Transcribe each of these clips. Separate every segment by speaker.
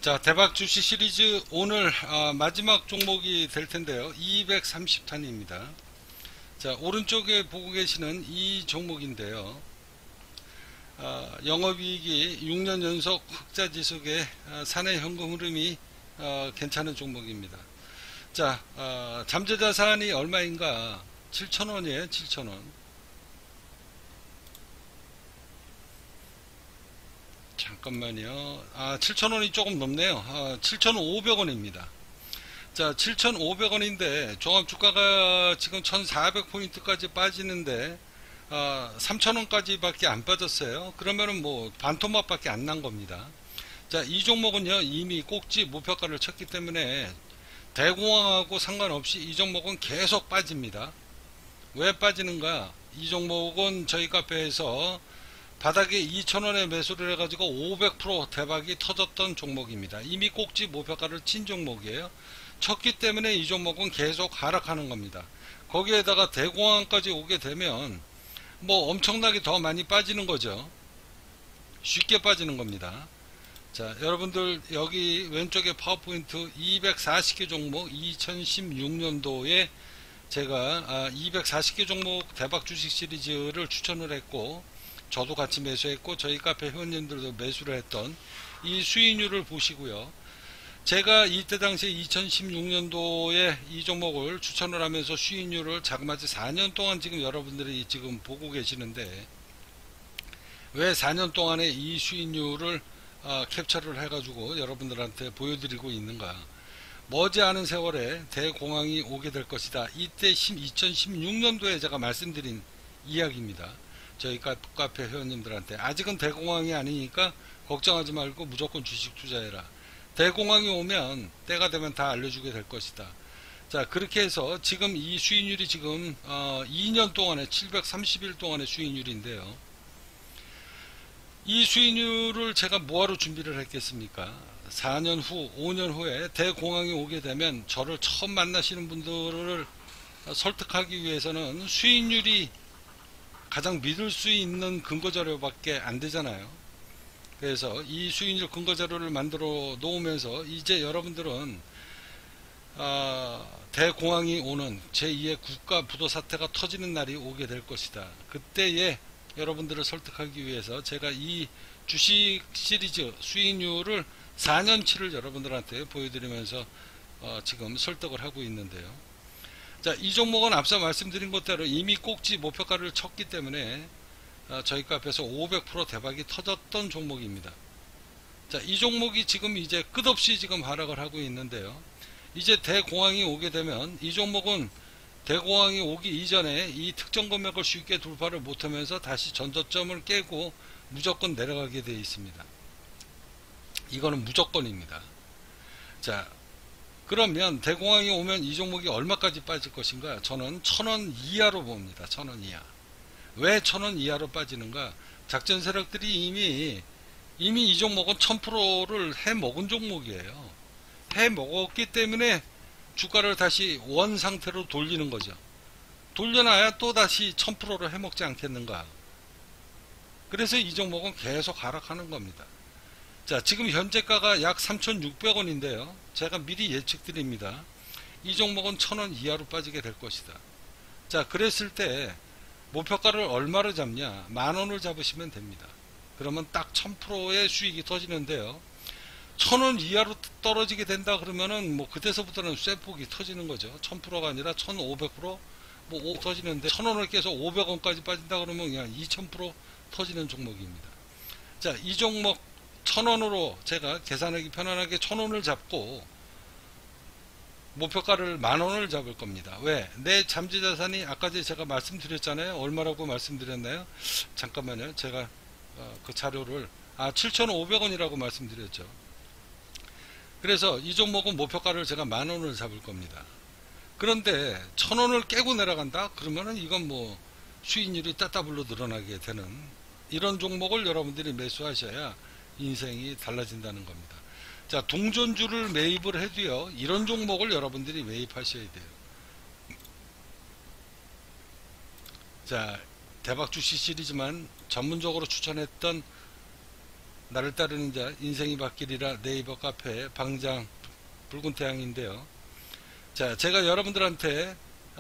Speaker 1: 자, 대박 주식 시리즈 오늘 마지막 종목이 될 텐데요. 230탄입니다. 자, 오른쪽에 보고 계시는 이 종목인데요. 영업이익이 6년 연속 흑자 지속의 사내 현금 흐름이 괜찮은 종목입니다. 자, 잠재자산이 얼마인가? 7,000원이에요. 7,000원. 잠깐만요. 7,000원이 조금 넘네요. 7,500원입니다. 자, 7,500원인데 종합주가가 지금 1,400포인트까지 빠지는데 3,000원까지밖에 안 빠졌어요. 그러면은 뭐 반토막밖에 안 난 겁니다. 자, 이 종목은요 이미 꼭지 목표가를 쳤기 때문에 대공황하고 상관없이 이 종목은 계속 빠집니다. 왜 빠지는가? 이 종목은 저희 카페에서 바닥에 2,000원에 매수를 해가지고 500% 대박이 터졌던 종목입니다. 이미 꼭지 목표가를 친 종목이에요. 쳤기 때문에 이 종목은 계속 하락하는 겁니다. 거기에다가 대공황까지 오게 되면 뭐 엄청나게 더 많이 빠지는 거죠. 쉽게 빠지는 겁니다. 자, 여러분들 여기 왼쪽에 파워포인트 240개 종목 2016년도에 제가 240개 종목 대박 주식 시리즈를 추천을 했고 저도 같이 매수했고 저희 카페 회원님들도 매수를 했던 이 수익률을 보시고요. 제가 이때 당시에 2016년도에 이 종목을 추천을 하면서 수익률을 자그마치 4년 동안 지금 여러분들이 지금 보고 계시는데 왜 4년 동안에 이 수익률을 캡처를 해가지고 여러분들한테 보여드리고 있는가? 머지않은 세월에 대공황이 오게 될 것이다. 이때 2016년도에 제가 말씀드린 이야기입니다. 저희 카페 회원님들한테 아직은 대공황이 아니니까 걱정하지 말고 무조건 주식 투자해라. 대공황이 오면 때가 되면 다 알려주게 될 것이다. 자, 그렇게 해서 지금 이 수익률이 지금 2년 동안에 730일 동안의 수익률인데요. 이 수익률을 제가 뭐하러 준비를 했겠습니까? 4년 후 5년 후에 대공황이 오게 되면 저를 처음 만나시는 분들을 설득하기 위해서는 수익률이 가장 믿을 수 있는 근거자료밖에 안 되잖아요. 그래서 이 수익률 근거자료를 만들어 놓으면서 이제 여러분들은 대공황이 오는 제2의 국가 부도 사태가 터지는 날이 오게 될 것이다. 그때에 여러분들을 설득하기 위해서 제가 이 주식 시리즈 수익률을 4년치를 여러분들한테 보여드리면서 지금 설득을 하고 있는데요. 자, 이 종목은 앞서 말씀드린 것대로 이미 꼭지 목표가를 쳤기 때문에 저희 카페에서 500% 대박이 터졌던 종목입니다. 자, 이 종목이 지금 이제 끝없이 지금 하락을 하고 있는데요. 이제 대공황이 오게 되면 이 종목은 대공황이 오기 이전에 이 특정 금액을 쉽게 돌파를 못하면서 다시 전저점을 깨고 무조건 내려가게 되어 있습니다. 이거는 무조건입니다. 자, 그러면 대공황이 오면 이 종목이 얼마까지 빠질 것인가? 저는 1,000원 이하로 봅니다. 1,000원 이하. 왜 1,000원 이하로 빠지는가? 작전 세력들이 이미 이 종목은 1000%를 해먹은 종목이에요. 해먹었기 때문에 주가를 다시 원 상태로 돌리는 거죠. 돌려놔야 또 다시 1000%를 해먹지 않겠는가? 그래서 이 종목은 계속 하락하는 겁니다. 자, 지금 현재가가 약 3,600원인데요. 제가 미리 예측드립니다. 이 종목은 1,000원 이하로 빠지게 될 것이다. 자, 그랬을 때 목표가를 얼마로 잡냐? 10,000원을 잡으시면 됩니다. 그러면 딱 1000%의 수익이 터지는데요. 1,000원 이하로 떨어지게 된다 그러면은 뭐 그때서부터는 쇠폭이 터지는 거죠. 1000%가 아니라 1,500% 뭐 터지는데 1,000원을 깨서 500원까지 빠진다 그러면 그냥 2,000% 터지는 종목입니다. 자, 이 종목 1,000원으로 제가 계산하기 편안하게 1,000원을 잡고 목표가를 10,000원을 잡을 겁니다. 왜? 내 잠재자산이 아까 제가 말씀드렸잖아요. 얼마라고 말씀드렸나요? 잠깐만요. 제가 그 자료를 7,500원이라고 말씀드렸죠. 그래서 이 종목은 목표가를 제가 10,000원을 잡을 겁니다. 그런데 1,000원을 깨고 내려간다? 그러면은 이건 뭐 수익률이 따따블로 늘어나게 되는 이런 종목을 여러분들이 매수하셔야 인생이 달라진다는 겁니다. 자, 동전주를 매입을 해도요, 이런 종목을 여러분들이 매입하셔야 돼요. 자, 대박 주식 시리즈만 전문적으로 추천했던 나를 따르는 자 인생이 바뀌리라 네이버 카페 방장 붉은 태양인데요. 자, 제가 여러분들한테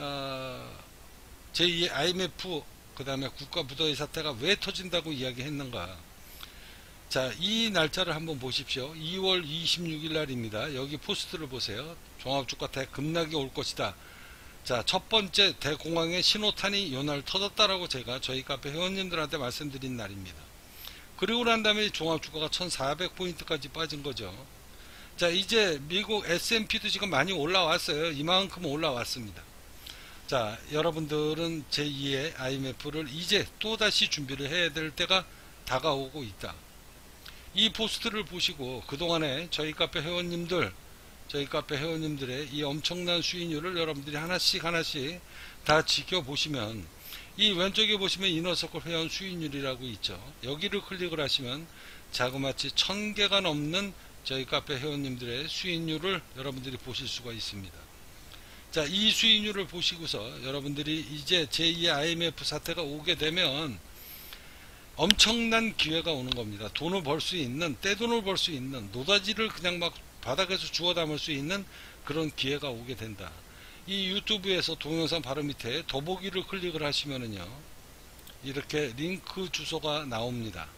Speaker 1: 제2의 IMF 그 다음에 국가 부도의 사태가 왜 터진다고 이야기했는가. 자, 이 날짜를 한번 보십시오. 2월 26일 날입니다. 여기 포스트를 보세요. 종합주가 대급락이 올 것이다. 자, 첫 번째 대공황의 신호탄이 요날 터졌다라고 제가 저희 카페 회원님들한테 말씀드린 날입니다. 그리고 난 다음에 종합주가가 1400포인트까지 빠진 거죠. 자, 이제 미국 S&P도 지금 많이 올라왔어요. 이만큼 올라왔습니다. 자, 여러분들은 제2의 IMF를 이제 또다시 준비를 해야 될 때가 다가오고 있다. 이 포스트를 보시고 그동안에 저희 카페 회원님들의 이 엄청난 수익률을 여러분들이 하나씩 다 지켜보시면, 이 왼쪽에 보시면 이너서클 회원 수익률이라고 있죠. 여기를 클릭을 하시면 자그마치 1000개가 넘는 저희 카페 회원님들의 수익률을 여러분들이 보실 수가 있습니다. 자, 이 수익률을 보시고서 여러분들이 이제 제2의 IMF 사태가 오게 되면 엄청난 기회가 오는 겁니다. 돈을 벌 수 있는, 떼돈을 벌 수 있는, 노다지를 그냥 막 바닥에서 주워 담을 수 있는 그런 기회가 오게 된다. 이 유튜브에서 동영상 바로 밑에 더보기를 클릭을 하시면은요, 이렇게 링크 주소가 나옵니다.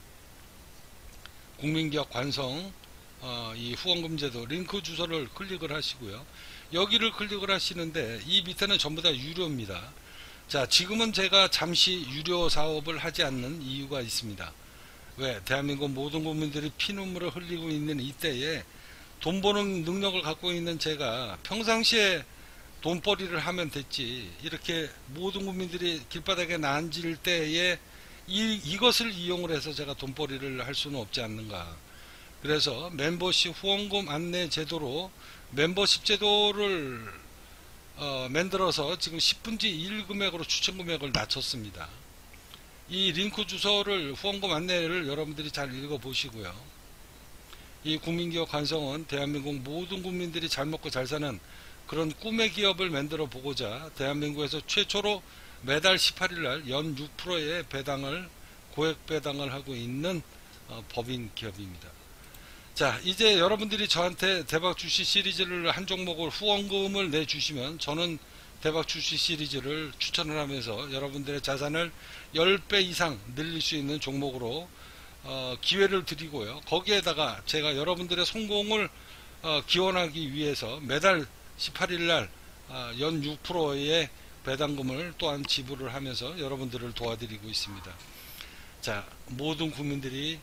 Speaker 1: 국민기업 관성 이 후원금 제도 링크 주소를 클릭을 하시고요. 여기를 클릭을 하시는데 이 밑에는 전부 다 유료입니다. 자, 지금은 제가 잠시 유료 사업을 하지 않는 이유가 있습니다. 왜? 대한민국 모든 국민들이 피눈물을 흘리고 있는 이때에 돈 버는 능력을 갖고 있는 제가 평상시에 돈벌이를 하면 됐지, 이렇게 모든 국민들이 길바닥에 난질 때에 이것을 이용을 해서 제가 돈벌이를 할 수는 없지 않는가. 그래서 멤버십 후원금 안내 제도로 멤버십 제도를 만들어서 지금 10분지 1 금액으로 추천 금액을 낮췄습니다. 이 링크 주소를, 후원금 안내를 여러분들이 잘 읽어보시고요. 이 국민기업 관성은 대한민국 모든 국민들이 잘 먹고 잘 사는 그런 꿈의 기업을 만들어 보고자 대한민국에서 최초로 매달 18일날 연 6%의 배당을, 고액 배당을 하고 있는 법인 기업입니다. 자, 이제 여러분들이 저한테 대박 출시 시리즈를 한 종목을 후원금을 내주시면 저는 대박 출시 시리즈를 추천을 하면서 여러분들의 자산을 10배 이상 늘릴 수 있는 종목으로 기회를 드리고요. 거기에다가 제가 여러분들의 성공을 기원하기 위해서 매달 18일날 연 6%의 배당금을 또한 지불을 하면서 여러분들을 도와드리고 있습니다. 자, 모든 국민들이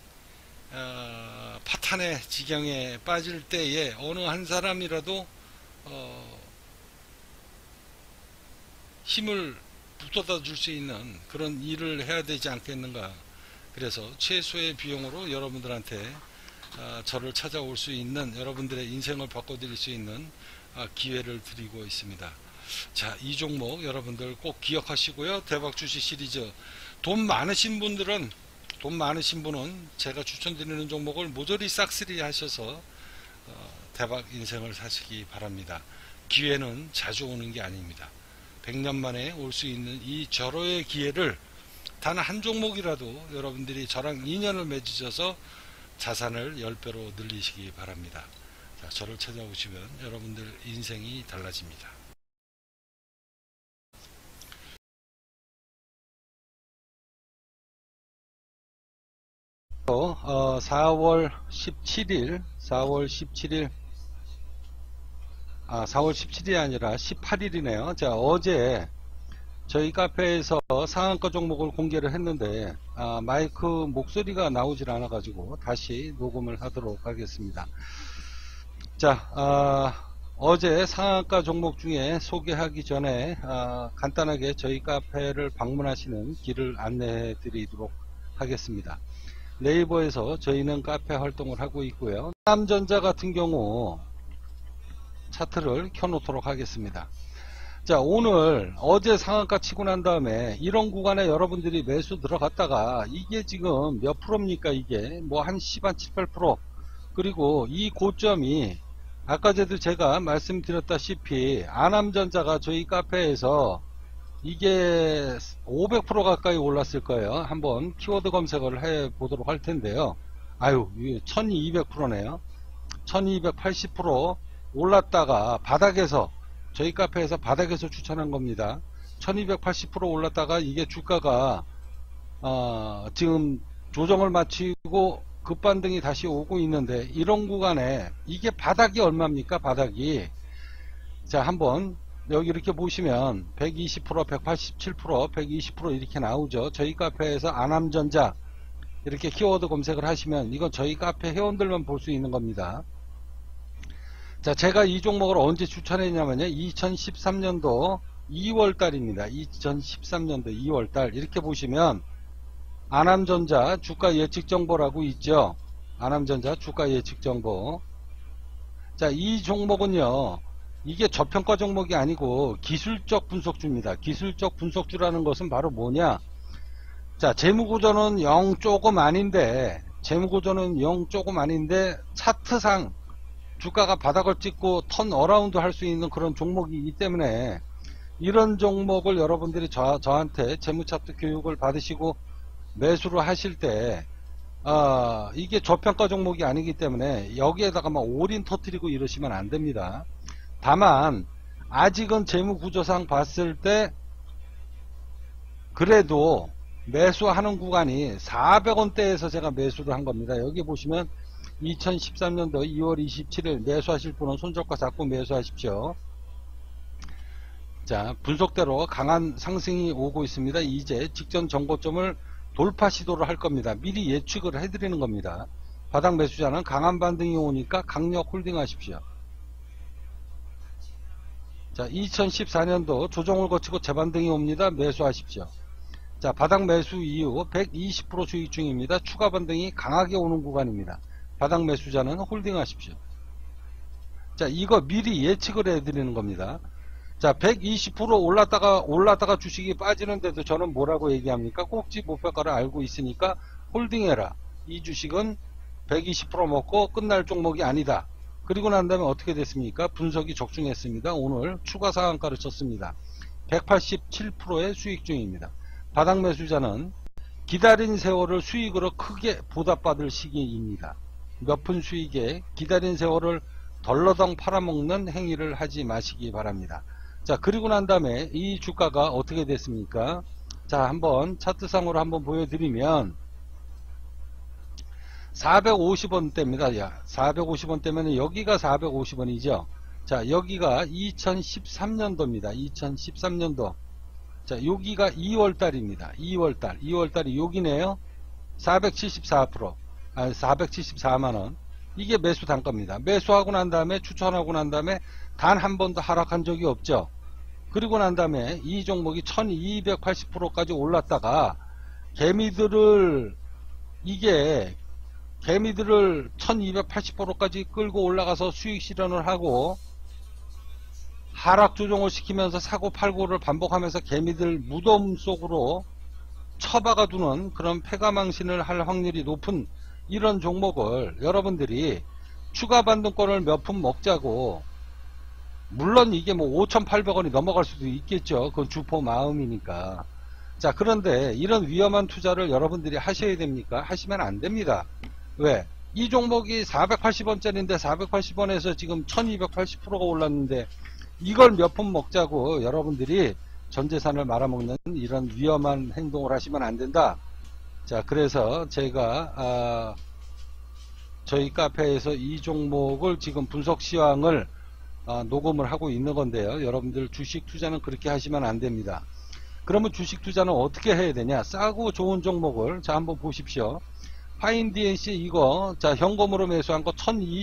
Speaker 1: 파탄의 지경에 빠질 때에 어느 한 사람이라도 힘을 북돋아 줄 수 있는 그런 일을 해야 되지 않겠는가. 그래서 최소의 비용으로 여러분들한테 저를 찾아올 수 있는, 여러분들의 인생을 바꿔드릴 수 있는 기회를 드리고 있습니다. 자, 이 종목 여러분들 꼭 기억하시고요. 대박 주식 시리즈, 돈 많으신 분은 제가 추천드리는 종목을 모조리 싹쓸이 하셔서 대박 인생을 사시기 바랍니다. 기회는 자주 오는 게 아닙니다. 100년 만에 올 수 있는 이 절호의 기회를 단 한 종목이라도 여러분들이 저랑 인연을 맺으셔서 자산을 10배로 늘리시기 바랍니다. 자, 저를 찾아오시면 여러분들 인생이 달라집니다. 어, 4월 17일 4월 17일이 아니라 18일이네요. 자, 어제 저희 카페에서 상한가 종목을 공개를 했는데 마이크 목소리가 나오질 않아 가지고 다시 녹음을 하도록 하겠습니다. 자, 어제 상한가 종목 중에 소개하기 전에 간단하게 저희 카페를 방문하시는 길을 안내해 드리도록 하겠습니다. 네이버에서 저희는 카페 활동을 하고 있고요. 삼전자 같은 경우 차트를 켜놓도록 하겠습니다. 자, 어제 상한가 치고 난 다음에 이런 구간에 여러분들이 매수 들어갔다가 이게 지금 몇 프로입니까? 이게 뭐 한 7, 8%. 그리고 이 고점이 아까 전에도 제가 말씀드렸다시피 아남전자가 저희 카페에서 이게 500% 가까이 올랐을 거예요. 한번 키워드 검색을 해 보도록 할 텐데요. 아유, 1200%네요. 1280% 올랐다가 바닥에서, 저희 카페에서 바닥에서 추천한 겁니다. 1280% 올랐다가 이게 주가가 지금 조정을 마치고 급반등이 다시 오고 있는데, 이런 구간에 이게 바닥이 얼마입니까? 바닥이. 자, 한번 여기 이렇게 보시면 120%, 187%, 120% 이렇게 나오죠. 저희 카페에서 안암전자 이렇게 키워드 검색을 하시면 이건 저희 카페 회원들만 볼 수 있는 겁니다. 자, 제가 이 종목을 언제 추천했냐면요, 2013년도 2월달입니다. 2013년도 2월달 이렇게 보시면 안암전자 주가 예측 정보라고 있죠. 안암전자 주가 예측 정보. 자, 이 종목은요, 이게 저평가 종목이 아니고 기술적 분석주입니다. 기술적 분석주라는 것은 바로 뭐냐? 자, 재무구조는 0 조금 아닌데, 재무구조는 0 조금 아닌데 차트상 주가가 바닥을 찍고 턴 어라운드 할 수 있는 그런 종목이기 때문에, 이런 종목을 여러분들이 저한테 재무차트 교육을 받으시고 매수를 하실 때 이게 저평가 종목이 아니기 때문에 여기에다가 막 올인 터뜨리고 이러시면 안 됩니다. 다만 아직은 재무구조상 봤을 때 그래도 매수하는 구간이 400원대에서 제가 매수를 한 겁니다. 여기 보시면 2013년도 2월 27일 매수하실 분은 손절가 잡고 매수하십시오. 자, 분석대로 강한 상승이 오고 있습니다. 이제 직전 정고점을 돌파 시도를 할 겁니다. 미리 예측을 해드리는 겁니다. 바닥 매수자는 강한 반등이 오니까 강력 홀딩 하십시오. 자, 2014년도 조정을 거치고 재반등이 옵니다. 매수하십시오. 자, 바닥 매수 이후 120% 수익 중입니다. 추가 반등이 강하게 오는 구간입니다. 바닥 매수자는 홀딩 하십시오. 자, 이거 미리 예측을 해드리는 겁니다. 자, 120% 올랐다가 주식이 빠지는데도 저는 뭐라고 얘기합니까? 꼭지 목표가를 알고 있으니까 홀딩해라. 이 주식은 120% 먹고 끝날 종목이 아니다. 그리고 난 다음에 어떻게 됐습니까? 분석이 적중했습니다. 오늘 추가 상한가를 쳤습니다. 187%의 수익 중입니다. 바닥 매수자는 기다린 세월을 수익으로 크게 보답받을 시기입니다. 몇 푼 수익에 기다린 세월을 덜러덩 팔아먹는 행위를 하지 마시기 바랍니다. 자, 그리고 난 다음에 이 주가가 어떻게 됐습니까? 자, 한번 차트상으로 한번 보여드리면 450원대입니다. 450원대면 여기가 450원이죠. 자, 여기가 2013년도입니다. 2013년도. 자, 여기가 2월달입니다. 2월달이 여기네요. 474만원. 이게 매수 단가입니다. 매수하고 난 다음에 추천하고 난 다음에 단 한 번도 하락한 적이 없죠. 그리고 난 다음에 이 종목이 1280%까지 올랐다가 개미들을 1280%까지 끌고 올라가서 수익 실현을 하고 하락 조정을 시키면서 사고 팔고를 반복하면서 개미들 무덤 속으로 처박아 두는 그런 패가망신을 할 확률이 높은 이런 종목을 여러분들이 추가 반등권을 몇 푼 먹자고, 물론 이게 뭐 5,800원이 넘어갈 수도 있겠죠. 그건 주포 마음이니까. 자, 그런데 이런 위험한 투자를 여러분들이 하셔야 됩니까? 하시면 안 됩니다. 왜? 이 종목이 480원짜리인데 480원에서 지금 1280%가 올랐는데 이걸 몇 푼 먹자고 여러분들이 전 재산을 말아먹는 이런 위험한 행동을 하시면 안 된다. 자, 그래서 제가 저희 카페에서 이 종목을 지금 분석 시황을 녹음을 하고 있는 건데요. 여러분들 주식 투자는 그렇게 하시면 안 됩니다. 그러면 주식 투자는 어떻게 해야 되냐? 싸고 좋은 종목을 자 한번 보십시오. 파인DNC 이거 자 현금으로 매수한 거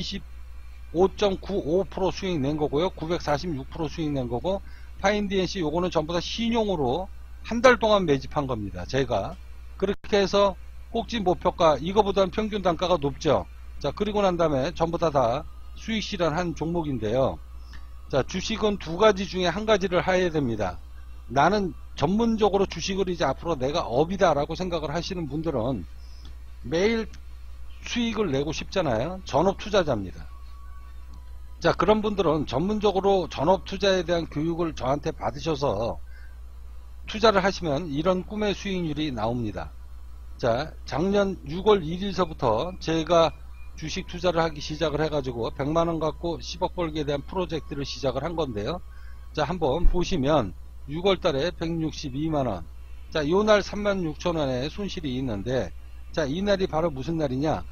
Speaker 1: 1025.95% 수익 낸 거고요. 946% 수익 낸 거고, 파인DNC 요거는 전부 다 신용으로 한 달 동안 매집한 겁니다. 제가 그렇게 해서 꼭지 목표가 이거보다는 평균 단가가 높죠. 자, 그리고 난 다음에 전부 다 수익 실현한 종목인데요. 자, 주식은 두 가지 중에 한 가지를 해야 됩니다. 나는 전문적으로 주식을 이제 앞으로 내가 업이다 라고 생각을 하시는 분들은 매일 수익을 내고 싶잖아요. 전업 투자자입니다. 자, 그런 분들은 전문적으로 전업 투자에 대한 교육을 저한테 받으셔서 투자를 하시면 이런 꿈의 수익률이 나옵니다. 자, 작년 6월 1일서부터 제가 주식 투자를 하기 시작을 해가지고 100만원 갖고 10억 벌기에 대한 프로젝트를 시작을 한 건데요. 자, 한번 보시면 6월 달에 162만원. 자, 요날 36,000원의 손실이 있는데, 자, 이 날이 바로 무슨 날이냐?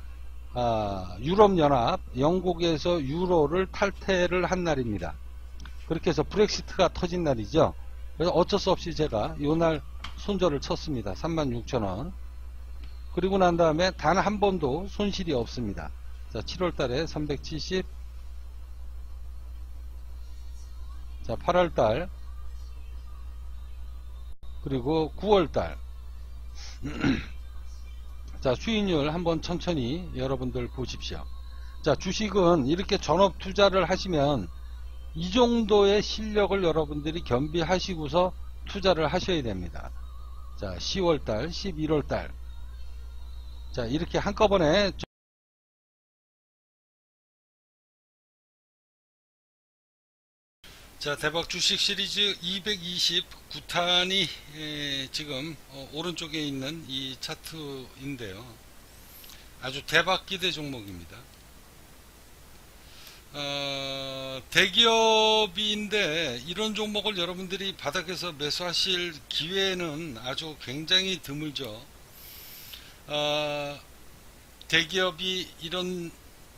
Speaker 1: 유럽연합, 영국에서 유로를 탈퇴를 한 날입니다. 그렇게 해서 브렉시트가 터진 날이죠. 그래서 어쩔 수 없이 제가 요날 손절을 쳤습니다. 36,000원. 그리고 난 다음에 단 한 번도 손실이 없습니다. 자, 7월 달에 370. 자, 8월 달. 그리고 9월 달. 자, 수익률 한번 천천히 여러분들 보십시오. 자, 주식은 이렇게 전업 투자를 하시면 이 정도의 실력을 여러분들이 겸비하시고서 투자를 하셔야 됩니다. 자, 10월달, 11월달. 자, 이렇게 한꺼번에 자, 대박 주식 시리즈 229탄이 지금 오른쪽에 있는 이 차트인데요. 아주 대박 기대 종목입니다. 대기업인데 이런 종목을 여러분들이 바닥에서 매수하실 기회는 아주 굉장히 드물죠. 대기업이 이런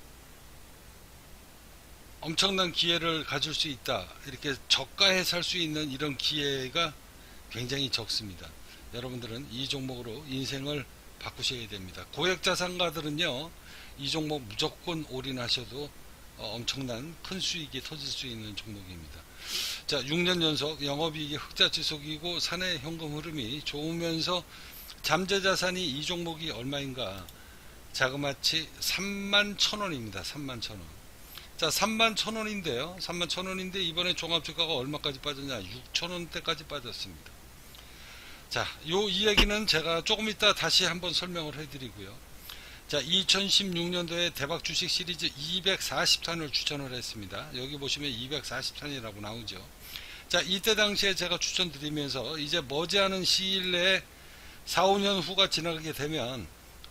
Speaker 1: 엄청난 기회를 가질 수 있다, 이렇게 저가에 살 수 있는 이런 기회가 굉장히 적습니다. 여러분들은 이 종목으로 인생을 바꾸셔야 됩니다. 고액자산가들은요, 이 종목 무조건 올인하셔도 엄청난 큰 수익이 터질 수 있는 종목입니다. 자, 6년 연속 영업이익이 흑자 지속이고 사내 현금 흐름이 좋으면서 잠재자산이 이 종목이 얼마인가? 자그마치 31,000원입니다. 31,000원. 자, 31,000원인데요. 31,000원인데 이번에 종합주가가 얼마까지 빠졌냐? 6,000원대까지 빠졌습니다. 자, 요 이야기는 제가 조금 이따 다시 한번 설명을 해드리고요. 자, 2016년도에 대박 주식 시리즈 240탄을 추천을 했습니다. 여기 보시면 240탄이라고 나오죠. 자, 이때 당시에 제가 추천드리면서 이제 머지않은 시일 내에 4, 5년 후가 지나가게 되면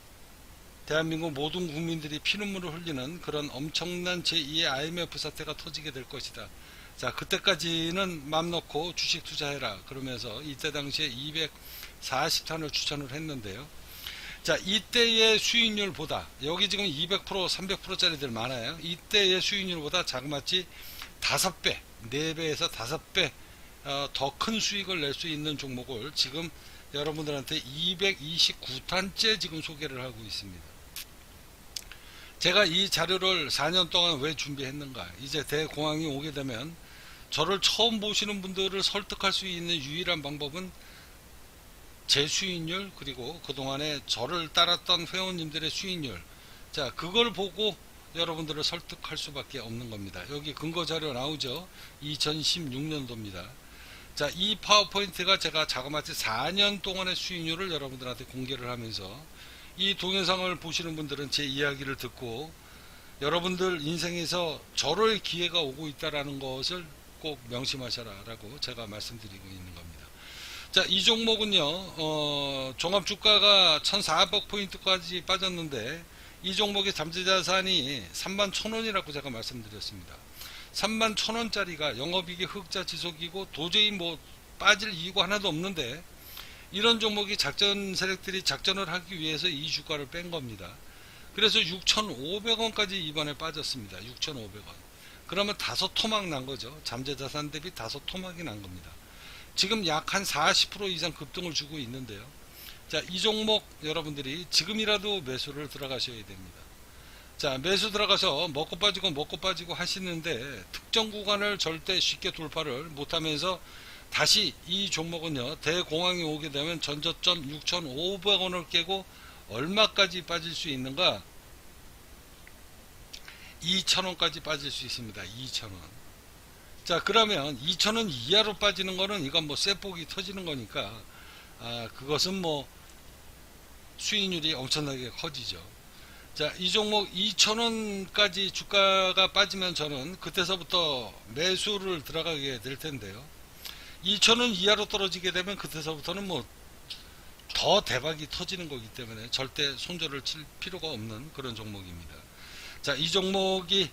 Speaker 1: 대한민국 모든 국민들이 피눈물을 흘리는 그런 엄청난 제2의 IMF 사태가 터지게 될 것이다. 자, 그때까지는 맘 놓고 주식 투자해라, 그러면서 이때 당시에 240탄을 추천을 했는데요. 자, 이때의 수익률보다, 여기 지금 200%, 300%짜리들 많아요. 이때의 수익률보다 자그마치 5배, 4배에서 5배 더 큰 수익을 낼 수 있는 종목을 지금 여러분들한테 229탄째 지금 소개를 하고 있습니다. 제가 이 자료를 4년 동안 왜 준비했는가? 이제 대공황이 오게 되면 저를 처음 보시는 분들을 설득할 수 있는 유일한 방법은 제 수익률, 그리고 그동안에 저를 따랐던 회원님들의 수익률, 자, 그걸 보고 여러분들을 설득할 수밖에 없는 겁니다. 여기 근거 자료 나오죠? 2016년도입니다. 자, 이 파워포인트가 제가 자그마치 4년 동안의 수익률을 여러분들한테 공개를 하면서, 이 동영상을 보시는 분들은 제 이야기를 듣고 여러분들 인생에서 저럴 기회가 오고 있다는 것을 꼭 명심하셔라 라고 제가 말씀드리고 있는 겁니다. 자, 이 종목은요, 종합주가가 1400포인트까지 빠졌는데 이 종목의 잠재자산이 31,000원이라고 제가 말씀드렸습니다. 31,000원짜리가 영업이익이 흑자 지속이고 도저히 뭐 빠질 이유가 하나도 없는데, 이런 종목이 작전 세력들이 작전을 하기 위해서 이 주가를 뺀 겁니다. 그래서 6,500원까지 이번에 빠졌습니다. 6,500원. 그러면 5토막 난 거죠. 잠재자산 대비 5토막이 난 겁니다. 지금 약 한 40% 이상 급등을 주고 있는데요. 자, 이 종목 여러분들이 지금이라도 매수를 들어가셔야 됩니다. 자, 매수 들어가서 먹고 빠지고 하시는데 특정 구간을 절대 쉽게 돌파를 못하면서 다시 이 종목은요, 대공황이 오게 되면 전저점 6,500원을 깨고 얼마까지 빠질 수 있는가? 2,000원까지 빠질 수 있습니다. 2,000원. 자, 그러면 2,000원 이하로 빠지는 거는 이건 뭐 쇠폭이 터지는 거니까 그것은 뭐 수익률이 엄청나게 커지죠. 자, 이 종목 2,000원까지 주가가 빠지면 저는 그때서부터 매수를 들어가게 될 텐데요. 2,000원 이하로 떨어지게 되면 그때서부터는 뭐 더 대박이 터지는 거기 때문에 절대 손절을 칠 필요가 없는 그런 종목입니다. 자, 이 종목이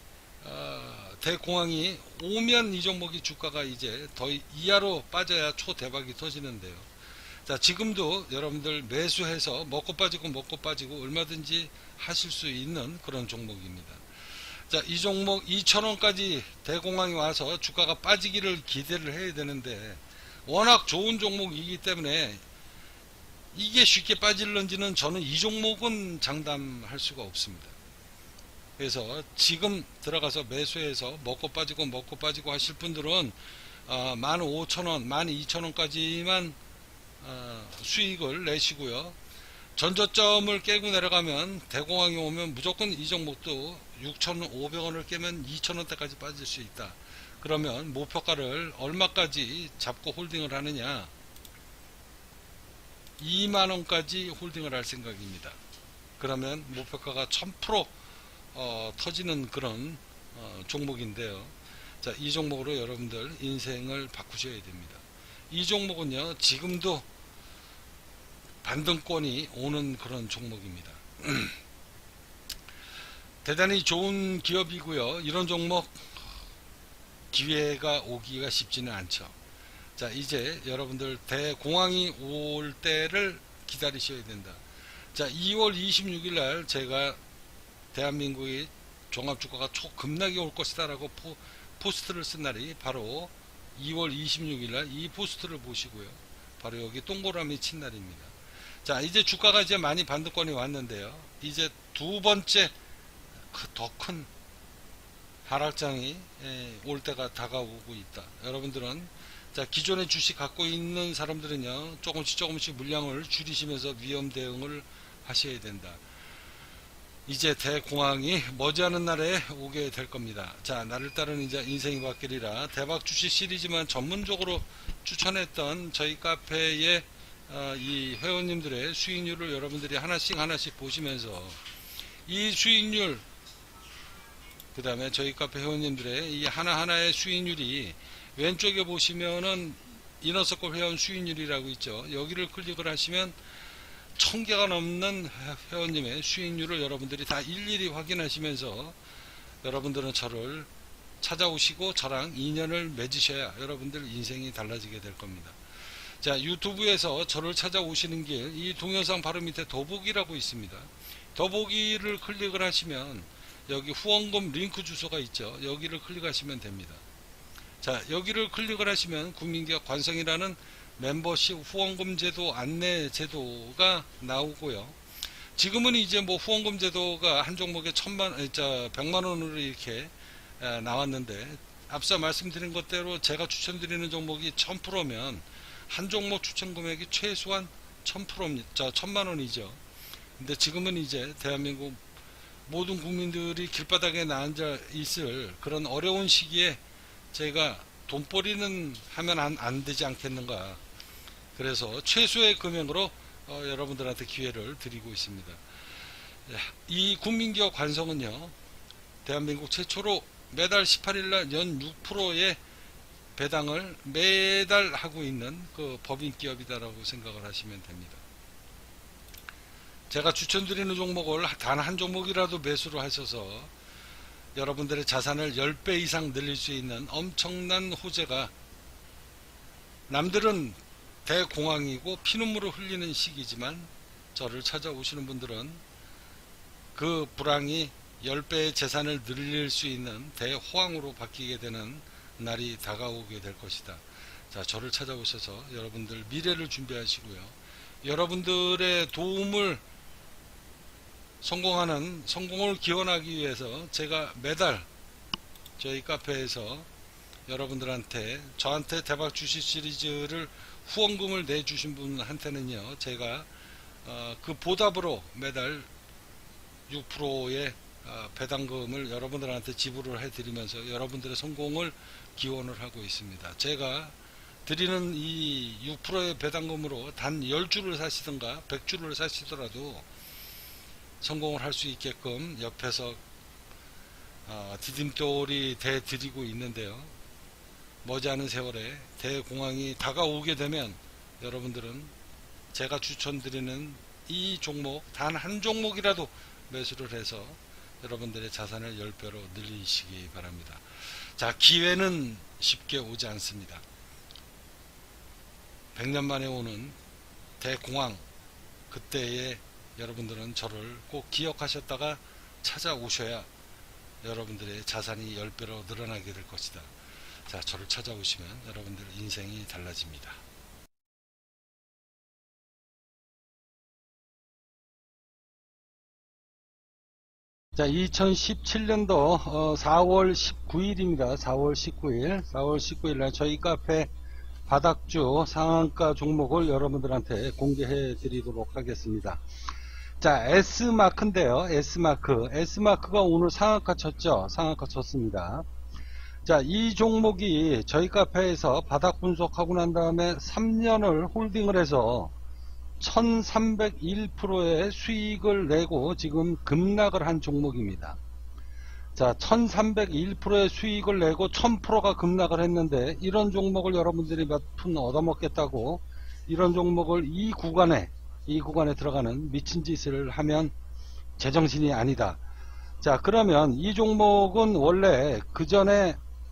Speaker 1: 대공황이 오면 이 종목이 주가가 이제 더 이하로 빠져야 초대박이 터지는데요. 자, 지금도 여러분들 매수해서 먹고 빠지고 얼마든지 하실 수 있는 그런 종목입니다. 자, 이 종목 2,000원까지 대공황이 와서 주가가 빠지기를 기대를 해야 되는데 워낙 좋은 종목이기 때문에 이게 쉽게 빠질런지는 저는 이 종목은 장담할 수가 없습니다. 그래서 지금 들어가서 매수해서 먹고 빠지고 하실 분들은 15,000원, 12,000원까지만 수익을 내시고요. 전저점을 깨고 내려가면 대공황이 오면 무조건 이 종목도 6,500원을 깨면 2,000원대까지 빠질 수 있다. 그러면 목표가를 얼마까지 잡고 홀딩을 하느냐, 2만원까지 홀딩을 할 생각입니다. 그러면 목표가가 1000% 터지는 그런 종목인데요. 자, 이 종목으로 여러분들 인생을 바꾸셔야 됩니다. 이 종목은요, 지금도 반등권이 오는 그런 종목입니다. 대단히 좋은 기업이고요. 이런 종목 기회가 오기가 쉽지는 않죠. 자, 이제 여러분들 대공황이 올 때를 기다리셔야 된다. 자, 2월 26일 날 제가 대한민국의 종합주가가 초급락이 올 것이다 라고 포스트를 쓴 날이 바로 2월 26일 날 이 포스트를 보시고요. 바로 여기 동그라미 친 날입니다. 자, 이제 주가가 이제 많이 반등권이 왔는데요. 이제 두 번째 더 큰 하락장이 올 때가 다가오고 있다. 여러분들은 자, 기존에 주식 갖고 있는 사람들은요, 조금씩 물량을 줄이시면서 위험 대응을 하셔야 된다. 이제 대공황이 머지않은 날에 오게 될 겁니다. 자, 나를 따르는 이제 인생이 바뀌리라 대박 주식 시리즈만 전문적으로 추천했던 저희 카페의 이 회원님들의 수익률을 여러분들이 하나씩 보시면서 이 수익률, 그 다음에 저희 카페 회원님들의 이 하나하나의 수익률이 왼쪽에 보시면은 이너서클 회원 수익률이라고 있죠. 여기를 클릭을 하시면 1000개가 넘는 회원님의 수익률을 여러분들이 다 일일이 확인하시면서 여러분들은 저를 찾아오시고 저랑 인연을 맺으셔야 여러분들 인생이 달라지게 될 겁니다. 자, 유튜브에서 저를 찾아오시는 길, 이 동영상 바로 밑에 더보기라고 있습니다. 더보기를 클릭을 하시면 여기 후원금 링크 주소가 있죠. 여기를 클릭하시면 됩니다. 자, 여기를 클릭을 하시면 국민기업 관성이라는 멤버십 후원금 제도 안내 제도가 나오고요. 지금은 이제 뭐 후원금 제도가 한 종목에 100만원으로 이렇게 나왔는데, 앞서 말씀드린 것대로 제가 추천드리는 종목이 1000%면 한 종목 추천 금액이 최소한 1000만원이죠. 근데 지금은 이제 대한민국 모든 국민들이 길바닥에 앉아 있을 그런 어려운 시기에 제가 돈벌이는 하면 안 되지 않겠는가. 그래서 최소의 금액으로 여러분들한테 기회를 드리고 있습니다. 이 국민기업 관성은요, 대한민국 최초로 매달 18일날 연 6%의 배당을 매달 하고 있는 그 법인기업이다라고 생각을 하시면 됩니다. 제가 추천드리는 종목을 단 한 종목이라도 매수를 하셔서 여러분들의 자산을 10배 이상 늘릴 수 있는 엄청난 호재가, 남들은 대공황이고 피눈물을 흘리는 시기지만 저를 찾아오시는 분들은 그 불황이 10배의 재산을 늘릴 수 있는 대호황으로 바뀌게 되는 날이 다가오게 될 것이다. 자, 저를 찾아오셔서 여러분들 미래를 준비하시고요. 여러분들의 도움을 성공을 기원하기 위해서 제가 매달 저희 카페에서 여러분들한테, 저한테 대박 주식 시리즈를 후원금을 내주신 분한테는요, 제가 그 보답으로 매달 6%의 배당금을 여러분들한테 지불을 해드리면서 여러분들의 성공을 기원을 하고 있습니다. 제가 드리는 이 6%의 배당금으로 단 10주를 사시든가 100주를 사시더라도 성공을 할 수 있게끔 옆에서 디딤돌이 대드리고 있는데요. 머지않은 세월에 대공황이 다가오게 되면 여러분들은 제가 추천드리는 이 종목 단 한 종목이라도 매수를 해서 여러분들의 자산을 10배로 늘리시기 바랍니다. 자, 기회는 쉽게 오지 않습니다. 100년 만에 오는 대공황, 그때에 여러분들은 저를 꼭 기억하셨다가 찾아오셔야 여러분들의 자산이 10배로 늘어나게 될 것이다. 자, 저를 찾아오시면 여러분들 인생이 달라집니다. 자, 2017년도 4월 19일입니다. 4월 19일. 4월 19일 날 저희 카페 바닥주 상한가 종목을 여러분들한테 공개해 드리도록 하겠습니다. 자, S마크인데요. S마크. S마크가 오늘 상한가 쳤죠. 상한가 쳤습니다. 자, 이 종목이 저희 카페에서 바닥 분석하고 난 다음에 3년을 홀딩을 해서 1301%의 수익을 내고 지금 급락을 한 종목입니다. 자, 1301%의 수익을 내고 1000%가 급락을 했는데, 이런 종목을 여러분들이 몇 푼 얻어먹겠다고 이런 종목을 이 구간에 들어가는 미친 짓을 하면 제정신이 아니다. 자, 그러면 이 종목은 원래 그 전에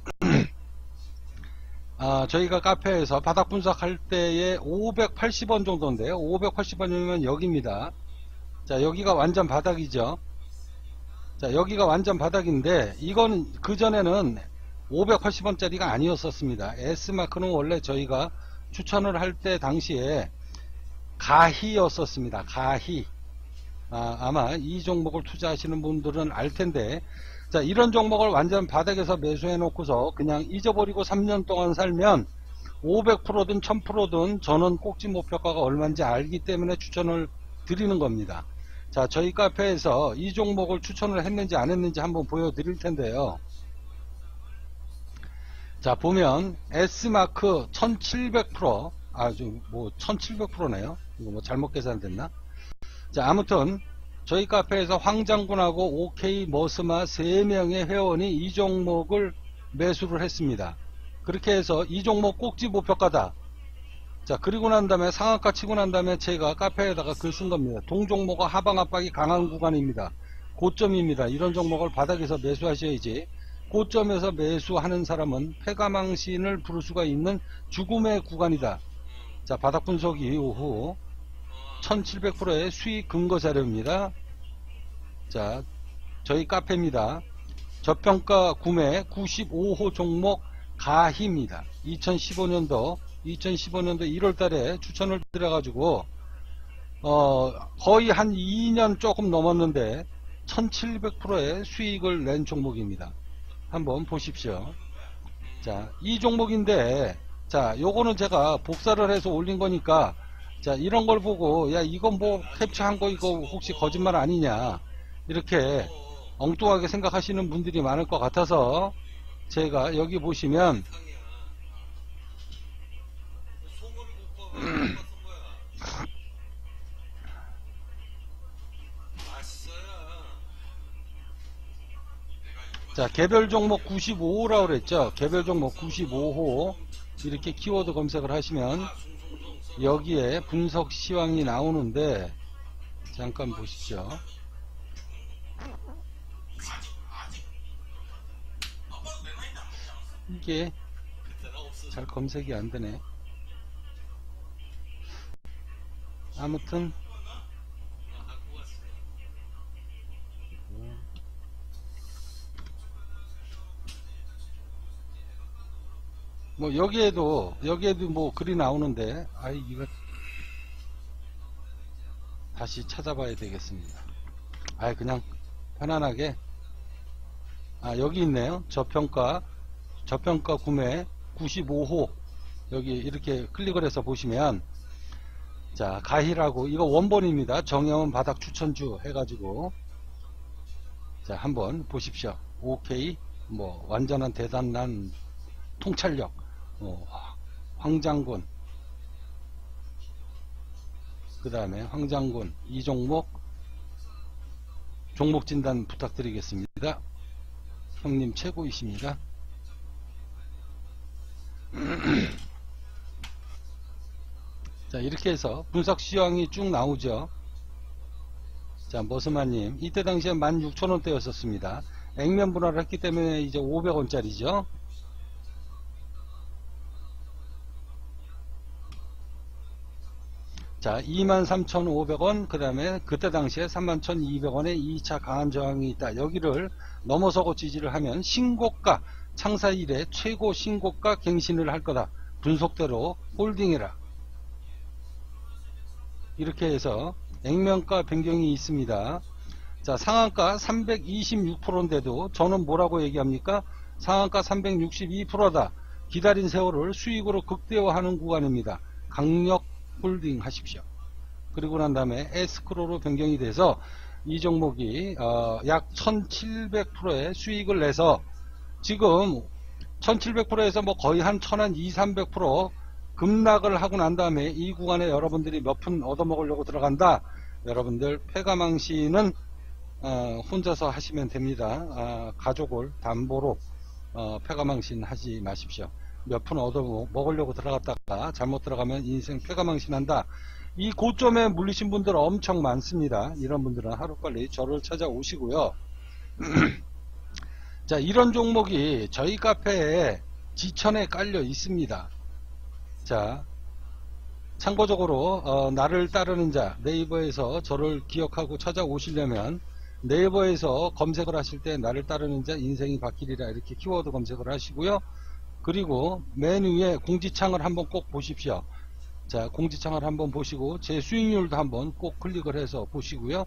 Speaker 1: 저희가 카페에서 바닥 분석할 때에 580원 정도인데요. 580원이면 여기입니다. 자, 여기가 완전 바닥이죠. 자, 여기가 완전 바닥인데, 이건 그전에는 580원짜리가 아니었었습니다. S마크는 원래 저희가 추천을 할 때 당시에 가희였었습니다. 가희. 아마 이 종목을 투자하시는 분들은 알 텐데, 자, 이런 종목을 완전 바닥에서 매수해 놓고서 그냥 잊어버리고 3년 동안 살면 500%든 1000%든 저는 꼭지 목표가가 얼마인지 알기 때문에 추천을 드리는 겁니다. 자, 저희 카페에서 이 종목을 추천을 했는지 안 했는지 한번 보여드릴 텐데요. 자, 보면 S마크 1700%, 1700%네요. 이거 뭐 잘못 계산됐나? 자, 아무튼 저희 카페에서 황장군하고 OK 머스마 3명의 회원이 이 종목을 매수를 했습니다. 그렇게 해서 이 종목 꼭지 목표가다. 자, 그리고 난 다음에 상한가 치고 난 다음에 제가 카페에다가 글 쓴 겁니다. 동종목과 하방 압박이 강한 구간입니다. 고점입니다. 이런 종목을 바닥에서 매수하셔야지. 고점에서 매수하는 사람은 폐가망신을 부를 수가 있는 죽음의 구간이다. 자, 바닥 분석 이후 1700%의 수익 근거 자료입니다. 자, 저희 카페입니다. 저평가 구매 95호 종목 가희입니다. 2015년도 1월달에 추천을 드려가지고 거의 한 2년 조금 넘었는데 1700%의 수익을 낸 종목입니다. 한번 보십시오. 자, 이 종목인데, 자, 요거는 제가 복사를 해서 올린 거니까, 자, 이런 걸 보고, 야, 이건 뭐 캡처한 거 이거 혹시 거짓말 아니냐, 이렇게 엉뚱하게 생각하시는 분들이 많을 것 같아서 제가 여기 보시면 자, 개별 종목 95호라고 그랬죠. 개별 종목 95호 이렇게 키워드 검색을 하시면 여기에 분석 시황이 나오는데, 잠깐 보십시오. 이게 잘 검색이 안 되네. 아무튼 뭐 여기에도 뭐 글이 나오는데, 아이, 이거 다시 찾아봐야 되겠습니다. 아이, 그냥 편안하게, 여기 있네요. 저평가 구매 95호 여기 이렇게 클릭을 해서 보시면, 자, 가희라고, 이거 원본입니다. 정혜원 바닥 추천주 해가지고, 자, 한번 보십시오. OK, 뭐 완전한 대단한 통찰력, 황장군, 그 다음에 황장군, 이 종목 진단 부탁드리겠습니다. 형님 최고이십니다. 자, 이렇게 해서 분석 시황이 쭉 나오죠. 자, 머스마님, 이때 당시에 16,000원대였었습니다. 액면 분할을 했기 때문에 이제 500원짜리죠. 자, 23,500원, 그 다음에 그때 당시에 31,200원에 2차 강한 저항이 있다. 여기를 넘어서고 지지를 하면 신고가, 창사 이래 최고 신고가 갱신을 할 거다. 분석대로 홀딩해라. 이렇게 해서 액면가 변경이 있습니다. 자, 상한가 326%인데도 저는 뭐라고 얘기합니까? 상한가 362%다. 기다린 세월을 수익으로 극대화하는 구간입니다. 강력 홀딩 하십시오. 그리고 난 다음에 에스크로로 변경이 돼서 이 종목이 약 1700%의 수익을 내서 지금 1700%에서 뭐 거의 한 1200~300% 급락을 하고 난 다음에 이 구간에 여러분들이 몇 푼 얻어먹으려고 들어간다. 여러분들 패가망신은 혼자서 하시면 됩니다. 가족을 담보로 패가망신 하지 마십시오. 몇 푼 얻어먹으려고 들어갔다가 잘못 들어가면 인생 패가망신한다. 이 고점에 물리신 분들 엄청 많습니다. 이런 분들은 하루빨리 저를 찾아오시고요. 자, 이런 종목이 저희 카페에 지천에 깔려 있습니다. 자, 참고적으로 나를 따르는 자, 네이버에서 저를 기억하고 찾아오시려면 네이버에서 검색을 하실 때 나를 따르는 자 인생이 바뀌리라 이렇게 키워드 검색을 하시고요. 그리고 맨 위에 공지창을 한번 꼭 보십시오. 자, 공지창을 한번 보시고 제 수익률도 한번 꼭 클릭을 해서 보시고요.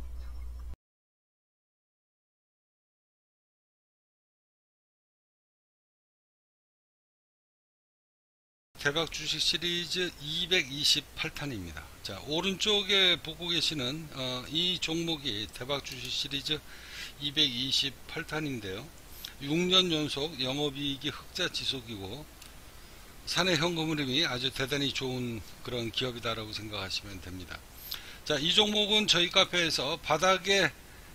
Speaker 1: 대박 주식 시리즈 228탄입니다. 자, 오른쪽에 보고 계시는 이 종목이 대박 주식 시리즈 228탄인데요. 6년 연속 영업이익이 흑자 지속이고 사내 현금 흐름이 아주 대단히 좋은 그런 기업이다라고 생각하시면 됩니다. 자, 이 종목은 저희 카페에서 바닥에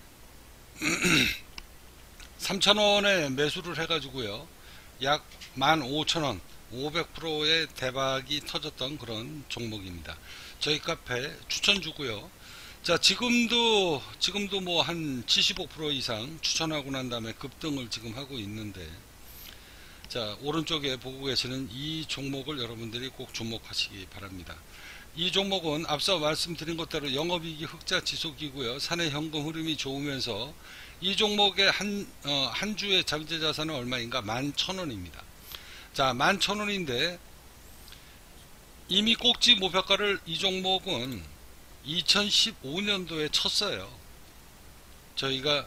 Speaker 1: 3,000원에 매수를 해가지고요. 약 15,000원 500%의 대박이 터졌던 그런 종목입니다. 저희 카페 추천 주고요. 자, 지금도 뭐 한 75% 이상 추천하고 난 다음에 급등을 지금 하고 있는데, 자, 오른쪽에 보고 계시는 이 종목을 여러분들이 꼭 주목하시기 바랍니다. 이 종목은 앞서 말씀드린 것대로 영업이익이 흑자 지속이고요. 사내 현금 흐름이 좋으면서 이 종목의 한 주의 잠재자산은 얼마인가? 11,000원입니다. 자, 11,000원인데 이미 꼭지 목표가를 이 종목은 2015년도에 쳤어요. 저희가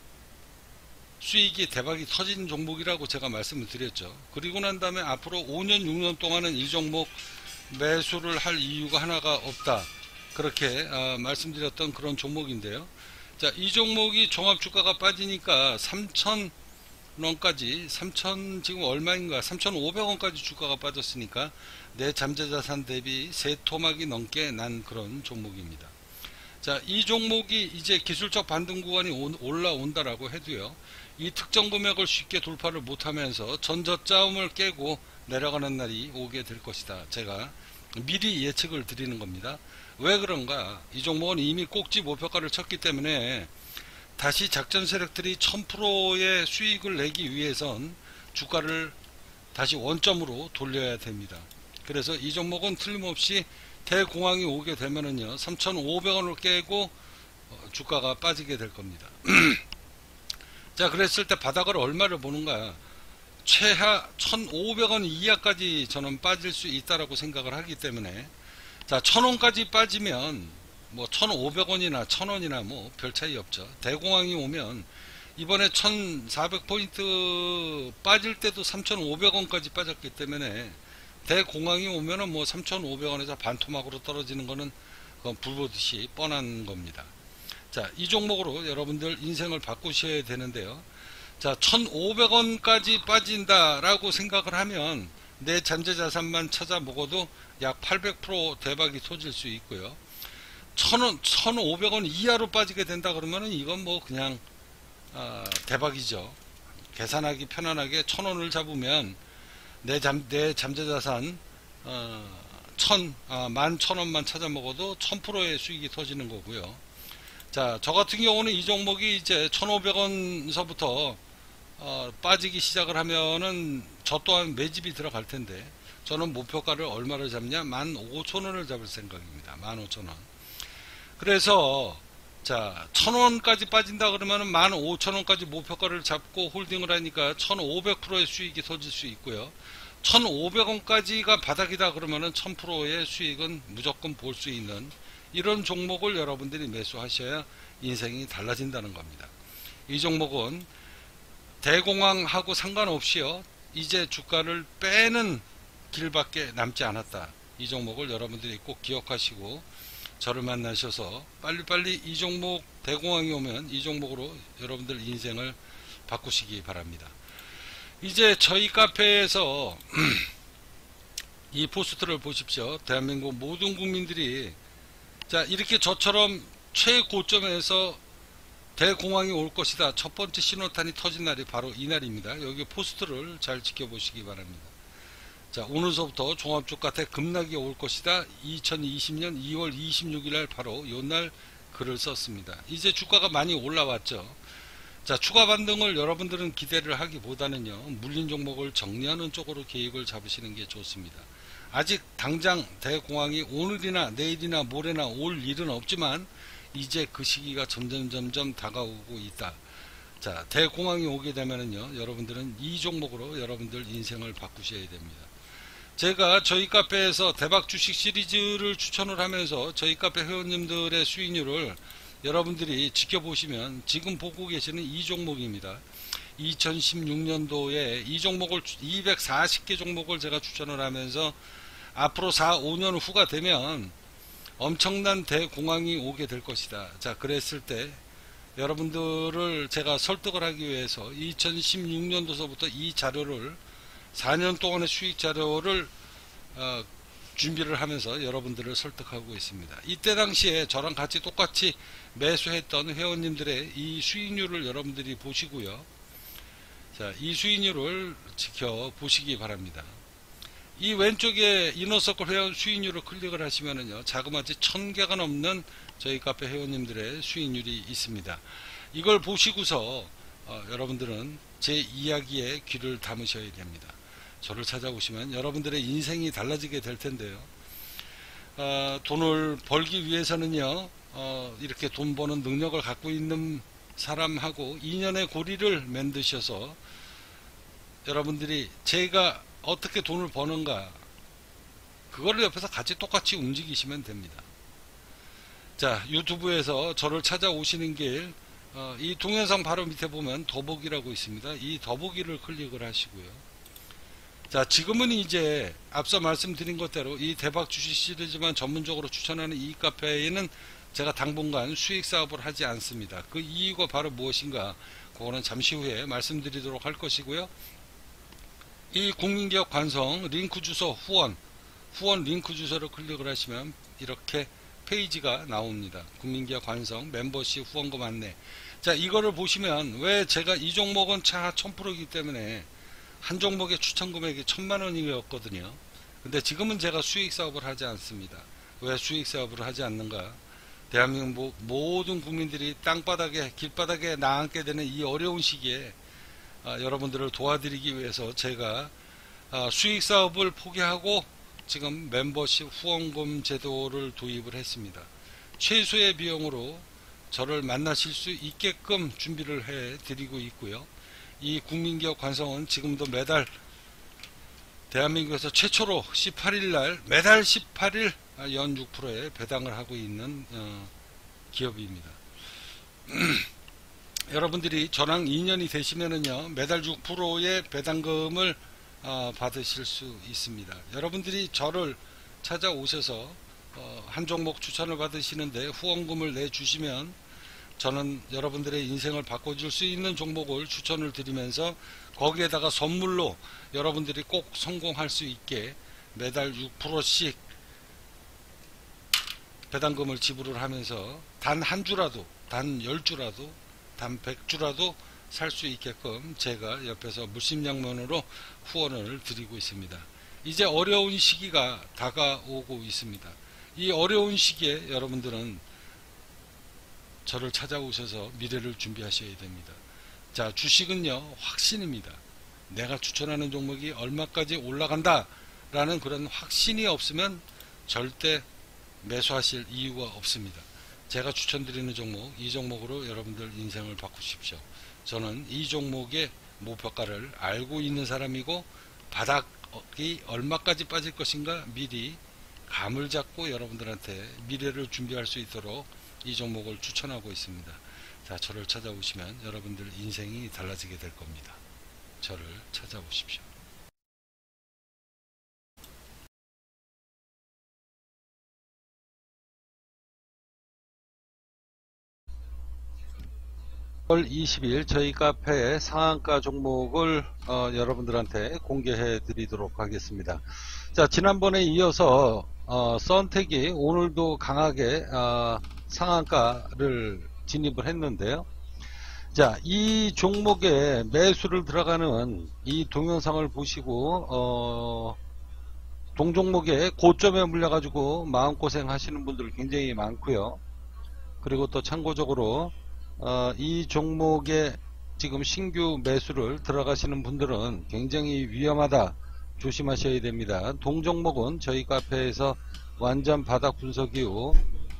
Speaker 1: 수익이 대박이 터진 종목이라고 제가 말씀을 드렸죠. 그리고 난 다음에 앞으로 5년 6년 동안은 이 종목 매수를 할 이유가 하나가 없다. 그렇게 말씀드렸던 그런 종목인데요. 자, 이 종목이 종합주가가 빠지니까 3,000원까지 3,000 지금 얼마인가 3,500원까지 주가가 빠졌으니까 내 잠재자산 대비 세 토막이 넘게 난 그런 종목입니다. 자, 이 종목이 이제 기술적 반등 구간이 올라온다라고 해도요, 이 특정 금액을 쉽게 돌파를 못하면서 전저점을 깨고 내려가는 날이 오게 될 것이다. 제가 미리 예측을 드리는 겁니다. 왜 그런가? 이 종목은 이미 꼭지 목표가를 쳤기 때문에 다시 작전 세력들이 1000%의 수익을 내기 위해선 주가를 다시 원점으로 돌려야 됩니다. 그래서 이 종목은 틀림없이 대공황이 오게 되면은요, 3,500원을 깨고 주가가 빠지게 될 겁니다. 자, 그랬을 때 바닥을 얼마를 보는가? 최하 1,500원 이하까지 저는 빠질 수 있다라고 생각을 하기 때문에, 자, 1,000원까지 빠지면 뭐 1,500원이나 1,000원이나 뭐 별 차이 없죠. 대공황이 오면 이번에 1,400포인트 빠질 때도 3,500원까지 빠졌기 때문에 대공황이 오면은 뭐 3,500원에서 반토막으로 떨어지는 거는 그건 불보듯이 뻔한 겁니다. 자, 이 종목으로 여러분들 인생을 바꾸셔야 되는데요. 자, 1,500원까지 빠진다라고 생각을 하면 내 잠재자산만 찾아먹어도 약 800% 대박이 터질 수 있고요. 1,500원 이하로 빠지게 된다 그러면은 이건 뭐 그냥 대박이죠. 계산하기 편안하게 1,000원을 잡으면 내 잠재자산 11,000원만 찾아 먹어도 1000%의 수익이 터지는 거고요. 자, 저 같은 경우는 이 종목이 이제 1,500원서부터 빠지기 시작을 하면은 저 또한 매집이 들어갈 텐데, 저는 목표가를 얼마를 잡냐? 15,000원을 잡을 생각입니다. 15,000원. 그래서 자, 1,000원까지 빠진다 그러면은 15,000원까지 목표가를 잡고 홀딩을 하니까 1,500%의 수익이 터질 수 있고요. 1,500원까지가 바닥이다 그러면은 1000%의 수익은 무조건 볼 수 있는 이런 종목을 여러분들이 매수하셔야 인생이 달라진다는 겁니다. 이 종목은 대공황하고 상관없이요, 이제 주가를 빼는 길밖에 남지 않았다. 이 종목을 여러분들이 꼭 기억하시고 저를 만나셔서 빨리빨리 이 종목, 대공황이 오면 이 종목으로 여러분들 인생을 바꾸시기 바랍니다. 이제 저희 카페에서 이 포스트를 보십시오. 대한민국 모든 국민들이 자, 이렇게 저처럼 최고점에서 대공황이 올 것이다, 첫 번째 신호탄이 터진 날이 바로 이 날입니다. 여기 포스트를 잘 지켜보시기 바랍니다. 자, 오늘서부터 종합주가 대급락이 올 것이다, 2020년 2월 26일 날 바로 요날 글을 썼습니다. 이제 주가가 많이 올라왔죠. 자, 추가 반등을 여러분들은 기대를 하기보다는요, 물린 종목을 정리하는 쪽으로 계획을 잡으시는 게 좋습니다. 아직 당장 대공황이 오늘이나 내일이나 모레나 올 일은 없지만 이제 그 시기가 점점 다가오고 있다. 자, 대공황이 오게 되면은요, 여러분들은 이 종목으로 여러분들 인생을 바꾸셔야 됩니다. 제가 저희 카페에서 대박 주식 시리즈를 추천을 하면서 저희 카페 회원님들의 수익률을 여러분들이 지켜보시면 지금 보고 계시는 이 종목입니다. 2016년도에 이 종목을 240개 종목을 제가 추천을 하면서 앞으로 4, 5년 후가 되면 엄청난 대공황이 오게 될 것이다. 자, 그랬을 때 여러분들을 제가 설득을 하기 위해서 2016년도서부터 이 자료를 4년 동안의 수익 자료를 준비를 하면서 여러분들을 설득하고 있습니다. 이때 당시에 저랑 같이 똑같이 매수했던 회원님들의 이 수익률을 여러분들이 보시고요. 자, 이 수익률을 지켜보시기 바랍니다. 이 왼쪽에 이너서클 회원 수익률을 클릭을 하시면은요, 자그마치 1000개가 넘는 저희 카페 회원님들의 수익률이 있습니다. 이걸 보시고서 여러분들은 제 이야기에 귀를 담으셔야 됩니다. 저를 찾아오시면 여러분들의 인생이 달라지게 될 텐데요. 돈을 벌기 위해서는요, 이렇게 돈 버는 능력을 갖고 있는 사람하고 인연의 고리를 만드셔서 여러분들이 제가 어떻게 돈을 버는가, 그거를 옆에서 같이 똑같이 움직이시면 됩니다. 자, 유튜브에서 저를 찾아오시는 길, 이 동영상 바로 밑에 보면 더보기라고 있습니다. 이 더보기를 클릭을 하시고요. 자, 지금은 이제 앞서 말씀드린 것대로 이 대박 주식 시리즈만 전문적으로 추천하는 이 카페에는 제가 당분간 수익 사업을 하지 않습니다. 그 이유가 바로 무엇인가, 그거는 잠시 후에 말씀드리도록 할 것이고요. 이 국민기업 관성 링크 주소 후원 링크 주소를 클릭을 하시면 이렇게 페이지가 나옵니다. 국민기업 관성 멤버십 후원금 안내. 자, 이거를 보시면 왜 제가 이 종목은 차 1000%이기 때문에 한 종목의 추천 금액이 1000만원이었거든요. 근데 지금은 제가 수익 사업을 하지 않습니다. 왜 수익 사업을 하지 않는가? 대한민국 모든 국민들이 땅바닥에 길바닥에 나앉게 되는 이 어려운 시기에 여러분들을 도와드리기 위해서 제가 수익 사업을 포기하고 지금 멤버십 후원금 제도를 도입을 했습니다. 최소의 비용으로 저를 만나실 수 있게끔 준비를 해 드리고 있고요. 이 국민기업 관성은 지금도 매달 대한민국에서 최초로 18일날 매달 18일 연 6%의 배당을 하고 있는 기업입니다. 여러분들이 저랑 2년이 되시면은요, 매달 6%의 배당금을 받으실 수 있습니다. 여러분들이 저를 찾아오셔서 한 종목 추천을 받으시는데 후원금을 내주시면 저는 여러분들의 인생을 바꿔줄 수 있는 종목을 추천을 드리면서 거기에다가 선물로 여러분들이 꼭 성공할 수 있게 매달 6%씩 배당금을 지불을 하면서 단 한 주라도, 단 10주라도, 단 100주라도 살 수 있게끔 제가 옆에서 물심양면으로 후원을 드리고 있습니다. 이제 어려운 시기가 다가오고 있습니다. 이 어려운 시기에 여러분들은 저를 찾아오셔서 미래를 준비하셔야 됩니다. 자, 주식은요, 확신입니다. 내가 추천하는 종목이 얼마까지 올라간다 라는 그런 확신이 없으면 절대 매수하실 이유가 없습니다. 제가 추천드리는 종목, 이 종목으로 여러분들 인생을 바꾸십시오. 저는 이 종목의 목표가를 알고 있는 사람이고, 바닥이 얼마까지 빠질 것인가 미리 감을 잡고 여러분들한테 미래를 준비할 수 있도록 이 종목을 추천하고 있습니다. 자, 저를 찾아오시면 여러분들 인생이 달라지게 될 겁니다. 저를 찾아오십시오. 10월 20일 저희 카페의 상한가 종목을 여러분들한테 공개해 드리도록 하겠습니다. 자, 지난번에 이어서 썬택이 오늘도 강하게 상한가를 진입을 했는데요. 자, 이 종목에 매수를 들어가는 이 동영상을 보시고 동종목의 고점에 물려가지고 마음고생 하시는 분들 굉장히 많고요. 그리고 또 참고적으로 이 종목에 지금 신규 매수를 들어가시는 분들은 굉장히 위험하다, 조심하셔야 됩니다. 동종목은 저희 카페에서 완전 바닥 분석 이후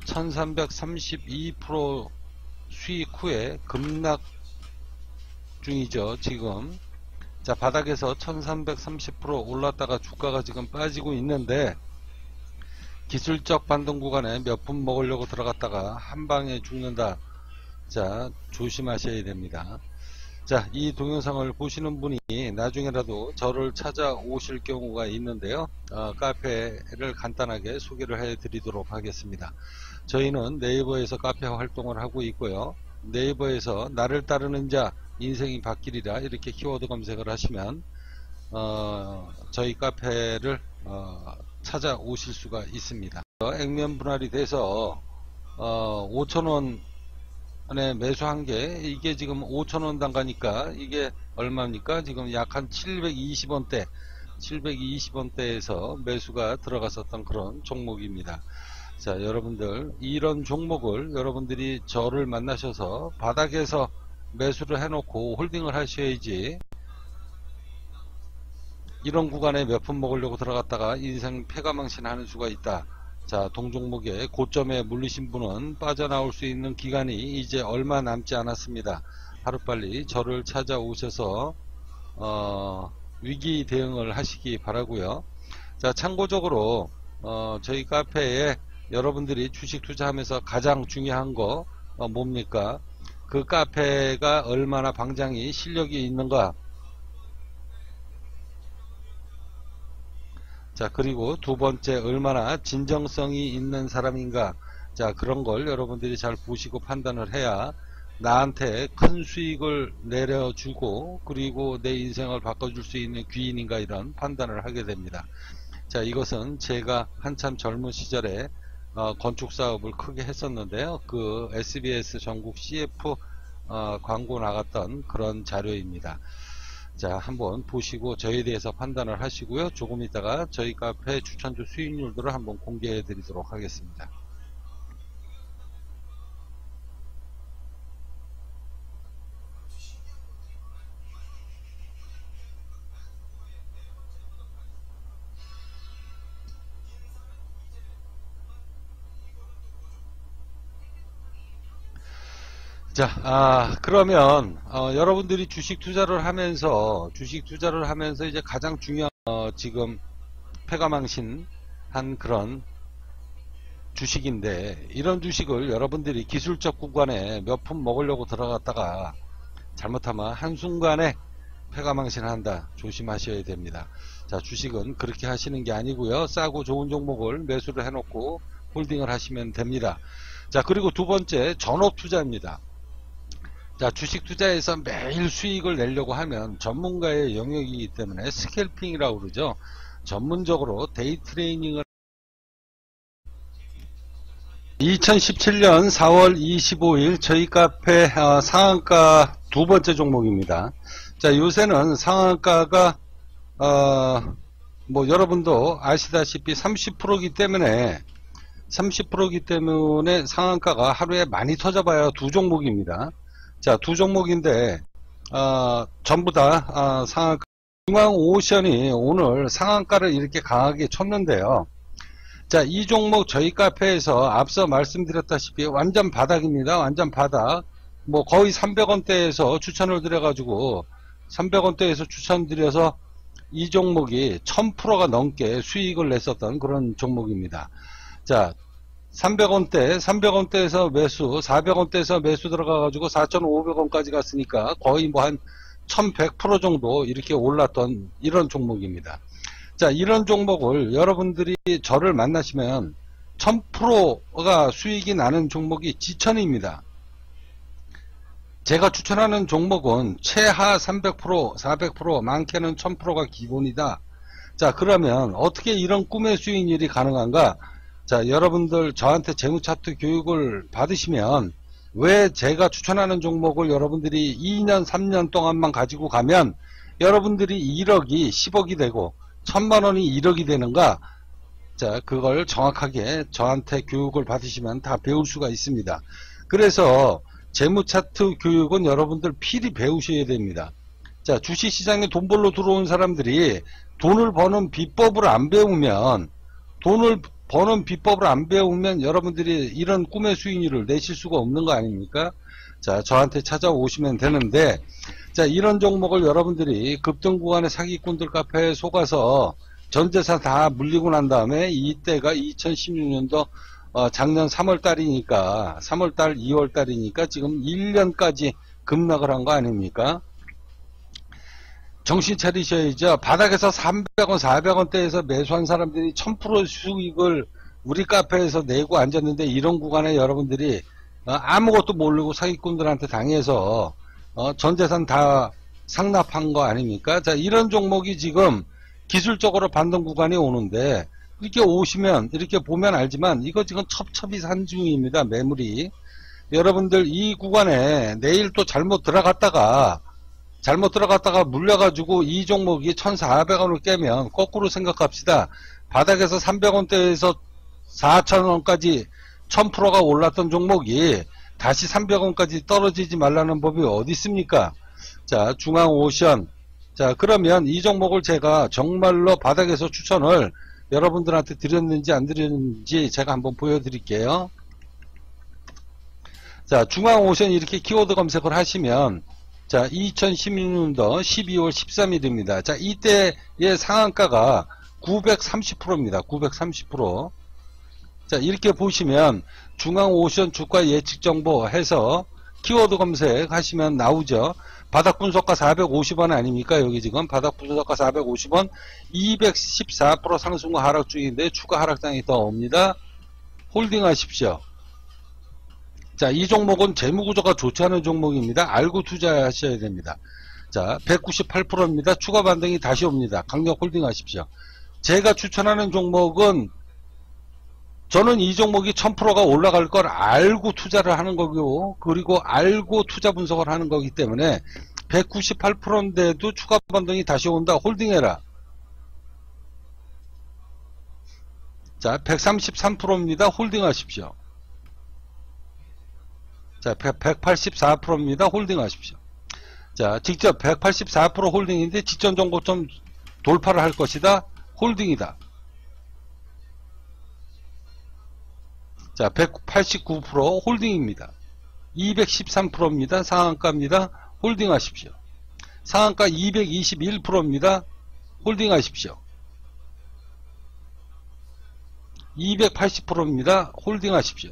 Speaker 1: 1332% 수익 후에 급락 중이죠. 지금 자, 바닥에서 1330% 올랐다가 주가가 지금 빠지고 있는데, 기술적 반등 구간에 몇 푼 먹으려고 들어갔다가 한방에 죽는다. 자, 조심하셔야 됩니다. 자, 이 동영상을 보시는 분이 나중에라도 저를 찾아오실 경우가 있는데요. 카페를 간단하게 소개를 해 드리도록 하겠습니다. 저희는 네이버에서 카페 활동을 하고 있고요. 네이버에서 나를 따르는 자 인생이 바뀌리라 이렇게 키워드 검색을 하시면 저희 카페를 찾아오실 수가 있습니다. 액면 분할이 돼서 5,000원 에 매수한 게, 이게 지금 5,000원 단가니까 이게 얼마입니까? 지금 약 한 720원대 720원대에서 매수가 들어갔었던 그런 종목입니다. 자, 여러분들 이런 종목을 여러분들이 저를 만나셔서 바닥에서 매수를 해놓고 홀딩을 하셔야지, 이런 구간에 몇 푼 먹으려고 들어갔다가 인생 패가망신 하는 수가 있다. 자, 동종목의 고점에 물리신 분은 빠져나올 수 있는 기간이 이제 얼마 남지 않았습니다. 하루빨리 저를 찾아오셔서 위기 대응을 하시기 바라고요. 자, 참고적으로 저희 카페에 여러분들이 주식 투자하면서 가장 중요한 거 뭡니까? 그 카페가 얼마나 방장이 실력이 있는가. 자, 그리고 두 번째, 얼마나 진정성이 있는 사람인가. 자, 그런 걸 여러분들이 잘 보시고 판단을 해야 나한테 큰 수익을 내려주고, 그리고 내 인생을 바꿔줄 수 있는 귀인인가, 이런 판단을 하게 됩니다. 자, 이것은 제가 한참 젊은 시절에 건축 사업을 크게 했었는데요. 그 SBS 전국 CF 광고 나갔던 그런 자료입니다. 자, 한번 보시고 저에 대해서 판단을 하시고요. 조금 있다가 저희 카페 추천주 수익률들을 한번 공개해 드리도록 하겠습니다. 자, 그러면 여러분들이 주식 투자를 하면서 이제 가장 중요한 지금 패가망신 한 그런 주식인데, 이런 주식을 여러분들이 기술적 구간에 몇 푼 먹으려고 들어갔다가 잘못하면 한순간에 패가망신한다. 조심하셔야 됩니다. 자, 주식은 그렇게 하시는 게 아니고요. 싸고 좋은 종목을 매수를 해놓고 홀딩을 하시면 됩니다. 자, 그리고 두 번째, 전업 투자입니다. 자, 주식 투자에서 매일 수익을 내려고 하면 전문가의 영역이기 때문에 스캘핑이라고 그러죠. 전문적으로 데이 트레이닝을 2017년 4월 25일 저희 카페 상한가 두 번째 종목입니다. 자, 요새는 상한가가 뭐 여러분도 아시다시피 30%이기 때문에 30%이기 때문에 상한가가 하루에 많이 터져봐야 두 종목입니다. 자, 두 종목인데 전부 다 상한가. 중앙오션이 오늘 상한가를 이렇게 강하게 쳤는데요. 자, 이 종목 저희 카페에서 앞서 말씀드렸다시피 완전 바닥입니다. 완전 바닥. 뭐 거의 300원대에서 추천을 드려가지고 300원대에서 추천드려서 이 종목이 1000%가 넘게 수익을 냈었던 그런 종목입니다. 자, 300원대에서 매수, 400원대에서 매수 들어가가지고 4,500원까지 갔으니까 거의 뭐 한 1100% 정도 이렇게 올랐던 이런 종목입니다. 자, 이런 종목을 여러분들이 저를 만나시면 1000%가 수익이 나는 종목이 지천입니다. 제가 추천하는 종목은 최하 300%, 400%, 많게는 1000%가 기본이다. 자, 그러면 어떻게 이런 꿈의 수익률이 가능한가? 자, 여러분들 저한테 재무차트 교육을 받으시면 왜 제가 추천하는 종목을 여러분들이 2년, 3년 동안만 가지고 가면 여러분들이 1억이 10억이 되고 1000만원이 1억이 되는가? 자, 그걸 정확하게 저한테 교육을 받으시면 다 배울 수가 있습니다. 그래서 재무차트 교육은 여러분들 필히 배우셔야 됩니다. 자, 주식시장에 돈 벌러 들어온 사람들이 돈을 버는 비법을 안 배우면 여러분들이 이런 꿈의 수익률을 내실 수가 없는 거 아닙니까? 자, 저한테 찾아오시면 되는데, 자, 이런 종목을 여러분들이 급등 구간의 사기꾼들 카페에 속아서 전재산 다 물리고 난 다음에 이때가 2016년도 작년 3월달이니까 3월달 2월달이니까 지금 1년까지 급락을 한 거 아닙니까? 정신 차리셔야죠. 바닥에서 300원 400원대에서 매수한 사람들이 1000% 수익을 우리 카페에서 내고 앉았는데 이런 구간에 여러분들이 아무것도 모르고 사기꾼들한테 당해서 전재산 다 상납한 거 아닙니까? 자, 이런 종목이 지금 기술적으로 반등 구간이 오는데 이렇게 오시면 이렇게 보면 알지만 이거 지금 첩첩이 산 중입니다. 매물이. 여러분들 이 구간에 내일 또 잘못 들어갔다가 물려가지고 이 종목이 1,400원을 깨면 거꾸로 생각합시다. 바닥에서 300원대에서 4,000원까지 1000%가 올랐던 종목이 다시 300원까지 떨어지지 말라는 법이 어디 있습니까? 자, 중앙오션. 자, 그러면 이 종목을 제가 정말로 바닥에서 추천을 여러분들한테 드렸는지 안 드렸는지 제가 한번 보여드릴게요. 자, 중앙오션 이렇게 키워드 검색을 하시면 자, 2016년도 12월 13일입니다. 자, 이때의 상한가가 930%입니다. 930%. 자, 이렇게 보시면 중앙오션 주가 예측 정보 해서 키워드 검색하시면 나오죠. 바닥 분석가 450원 아닙니까? 여기 지금 바닥 분석가 450원, 214% 상승과 하락 중인데 추가 하락장이 더 옵니다. 홀딩 하십시오. 자, 이 종목은 재무구조가 좋지 않은 종목입니다. 알고 투자하셔야 됩니다. 자, 198%입니다. 추가 반등이 다시 옵니다. 강력 홀딩 하십시오. 제가 추천하는 종목은 저는 이 종목이 1000%가 올라갈 걸 알고 투자를 하는 거고, 그리고 알고 투자 분석을 하는 거기 때문에 198%인데도 추가 반등이 다시 온다. 홀딩해라. 자, 133%입니다. 홀딩 하십시오. 자, 184%입니다. 홀딩 하십시오. 자, 직접 184% 홀딩인데 직전 정고점 돌파를 할 것이다. 홀딩이다. 자, 189% 홀딩입니다. 213%입니다. 상한가입니다. 홀딩 하십시오. 상한가 221%입니다. 홀딩 하십시오. 280%입니다. 홀딩 하십시오.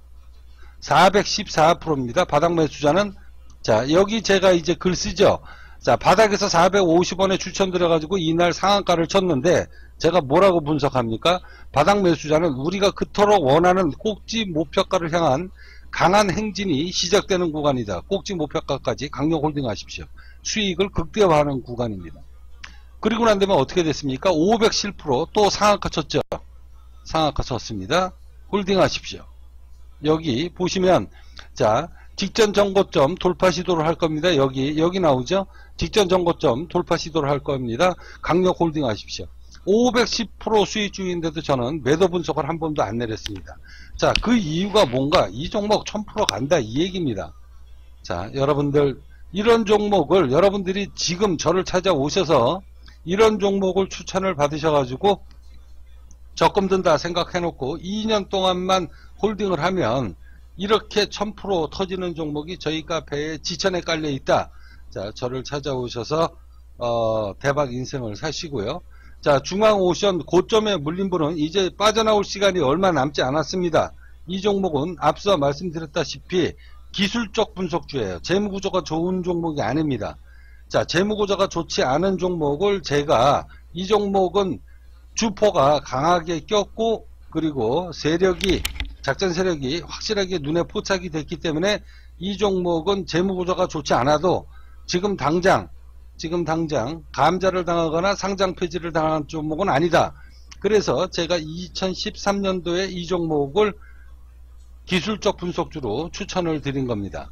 Speaker 1: 414%입니다. 바닥 매수자는, 자, 여기 제가 이제 글 쓰죠. 자, 바닥에서 450원에 추천드려가지고 이날 상한가를 쳤는데 제가 뭐라고 분석합니까? 바닥 매수자는 우리가 그토록 원하는 꼭지 목표가를 향한 강한 행진이 시작되는 구간이다. 꼭지 목표가까지 강력 홀딩 하십시오. 수익을 극대화하는 구간입니다. 그리고 난 다음에 어떻게 됐습니까? 507% 또 상한가 쳤죠. 상한가 쳤습니다. 홀딩 하십시오. 여기 보시면, 자, 직전 정고점 돌파 시도를 할 겁니다. 여기 나오죠? 직전 정고점 돌파 시도를 할 겁니다. 강력 홀딩 하십시오.
Speaker 2: 510% 수익 중인데도 저는 매도 분석을 한 번도 안 내렸습니다. 자, 그 이유가 뭔가? 이 종목 1000% 간다 이 얘기입니다. 자, 여러분들 이런 종목을 여러분들이 지금 저를 찾아오셔서 이런 종목을 추천을 받으셔가지고 적금 든다 생각해놓고 2년 동안만 홀딩을 하면 이렇게 1000% 터지는 종목이 저희 카페에 지천에 깔려 있다. 자, 저를 찾아오셔서 대박 인생을 사시고요. 자, 중앙오션 고점에 물린 분은 이제 빠져나올 시간이 얼마 남지 않았습니다. 이 종목은 앞서 말씀드렸다시피 기술적 분석주예요. 재무구조가 좋은 종목이 아닙니다. 자, 재무구조가 좋지 않은 종목을 제가 이 종목은 주포가 강하게 꼈고 당기고 세력이 작전 세력이 확실하게 눈에 포착이 됐기 때문에 이 종목은 재무구조가 좋지 않아도 지금 당장 감자를 당하거나 상장 폐지를 당한 종목은 아니다. 그래서 제가 2013년도에 이 종목을 기술적 분석주로 추천을 드린 겁니다.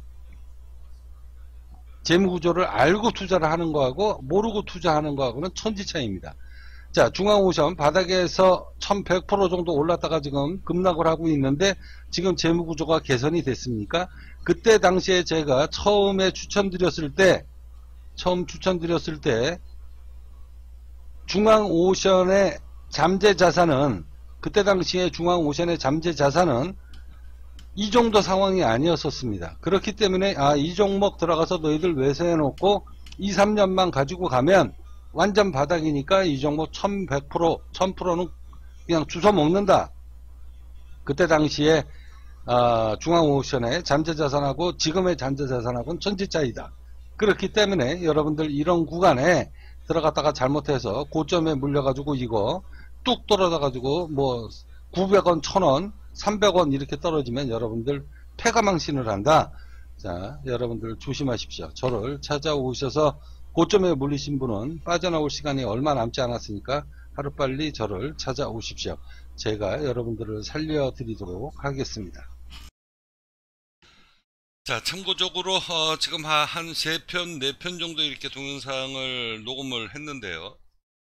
Speaker 2: 재무구조를 알고 투자를 하는 거하고 모르고 투자하는 거하고는 천지차이입니다. 자, 중앙오션 바닥에서 1100% 정도 올랐다가 지금 급락을 하고 있는데 지금 재무구조가 개선이 됐습니까? 그때 당시에 제가 처음 추천드렸을 때 중앙오션의 잠재자산은 그때 당시에 중앙오션의 잠재자산은 이 정도 상황이 아니었었습니다. 그렇기 때문에 이 종목 들어가서 너희들 외세해놓고 2, 3년만 가지고 가면 완전 바닥이니까 이 종목 1100%, 1000%는 그냥 주워 먹는다. 그때 당시에 중앙오션의 잠재자산하고 지금의 잠재자산하고는 천지차이다. 그렇기 때문에 여러분들 이런 구간에 들어갔다가 잘못해서 고점에 물려가지고 이거 뚝 떨어져가지고 뭐 900원, 1000원, 300원 이렇게 떨어지면 여러분들 패가망신을 한다. 자, 여러분들 조심하십시오. 저를 찾아오셔서 고점에 물리신 분은 빠져나올 시간이 얼마 남지 않았으니까 하루빨리 저를 찾아오십시오. 제가 여러분들을 살려드리도록 하겠습니다.
Speaker 1: 자, 참고적으로 지금 한 3편, 4편 정도 이렇게 동영상을 녹음을 했는데요.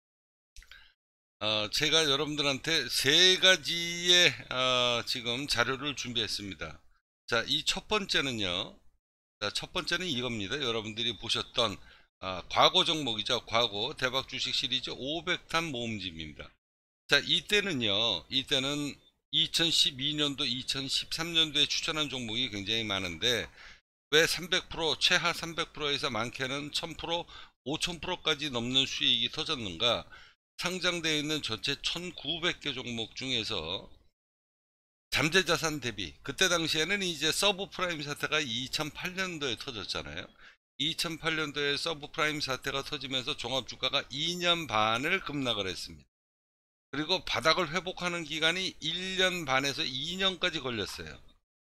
Speaker 1: 제가 여러분들한테 3가지의 지금 자료를 준비했습니다. 자, 이 첫 번째는요. 자, 첫 번째는 이겁니다. 여러분들이 보셨던 과거 종목이죠. 과거 대박 주식 시리즈 500탄 모음집입니다. 자, 이때는 2012년도, 2013년도에 추천한 종목이 굉장히 많은데 왜 300%, 최하 300%에서 많게는 1000%, 5000%까지 넘는 수익이 터졌는가? 상장되어 있는 전체 1900개 종목 중에서 잠재자산 대비, 그때 당시에는 이제 서브프라임 사태가 2008년도에 터졌잖아요. 2008년도에 서브프라임 사태가 터지면서 종합주가가 2년 반을 급락을 했습니다. 그리고 바닥을 회복하는 기간이 1년 반에서 2년까지 걸렸어요.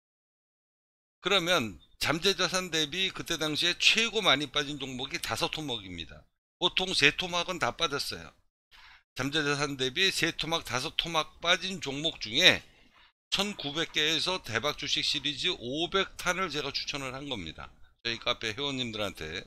Speaker 1: 그러면 잠재자산 대비 그때 당시에 최고 많이 빠진 종목이 5토막입니다. 보통 3토막은 다 빠졌어요. 잠재자산 대비 3토막, 5토막 빠진 종목 중에 1900개에서 대박 주식 시리즈 500탄을 제가 추천을 한 겁니다. 저희 카페 회원님들한테.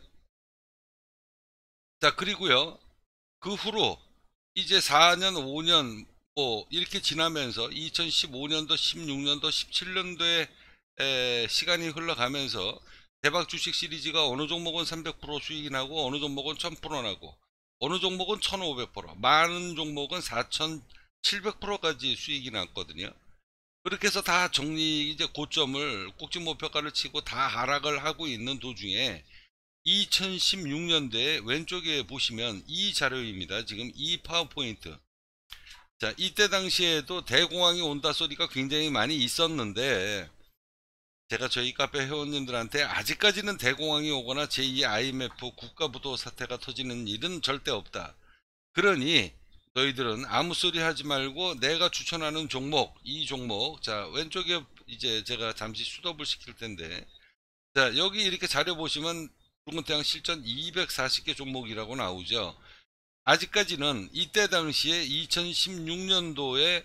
Speaker 1: 자, 그리고요, 그 후로 이제 4년, 5년 뭐 이렇게 지나면서 2015년도, 16년도, 17년도에 시간이 흘러가면서 대박 주식 시리즈가 어느 종목은 300% 수익이 나고 어느 종목은 1000% 나고 어느 종목은 1500%, 많은 종목은 4700%까지 수익이 났거든요. 그렇게 해서 다 이제 고점을 꼭지 목표가를 치고 다 하락을 하고 있는 도중에 2016년도에 왼쪽에 보시면 이 자료입니다. 지금 이 파워포인트. 자, 이때 당시에도 대공황이 온다 소리가 굉장히 많이 있었는데 제가 저희 카페 회원님들한테 아직까지는 대공황이 오거나 제2 IMF 국가부도 사태가 터지는 일은 절대 없다. 그러니 너희들은 아무 소리 하지 말고 내가 추천하는 종목, 이 종목, 자, 왼쪽에 이제 제가 잠시 수덥을 시킬 텐데, 자, 여기 이렇게 자료 보시면 붉은 태양 실전 240개 종목이라고 나오죠. 아직까지는 이때 당시에 2016년도에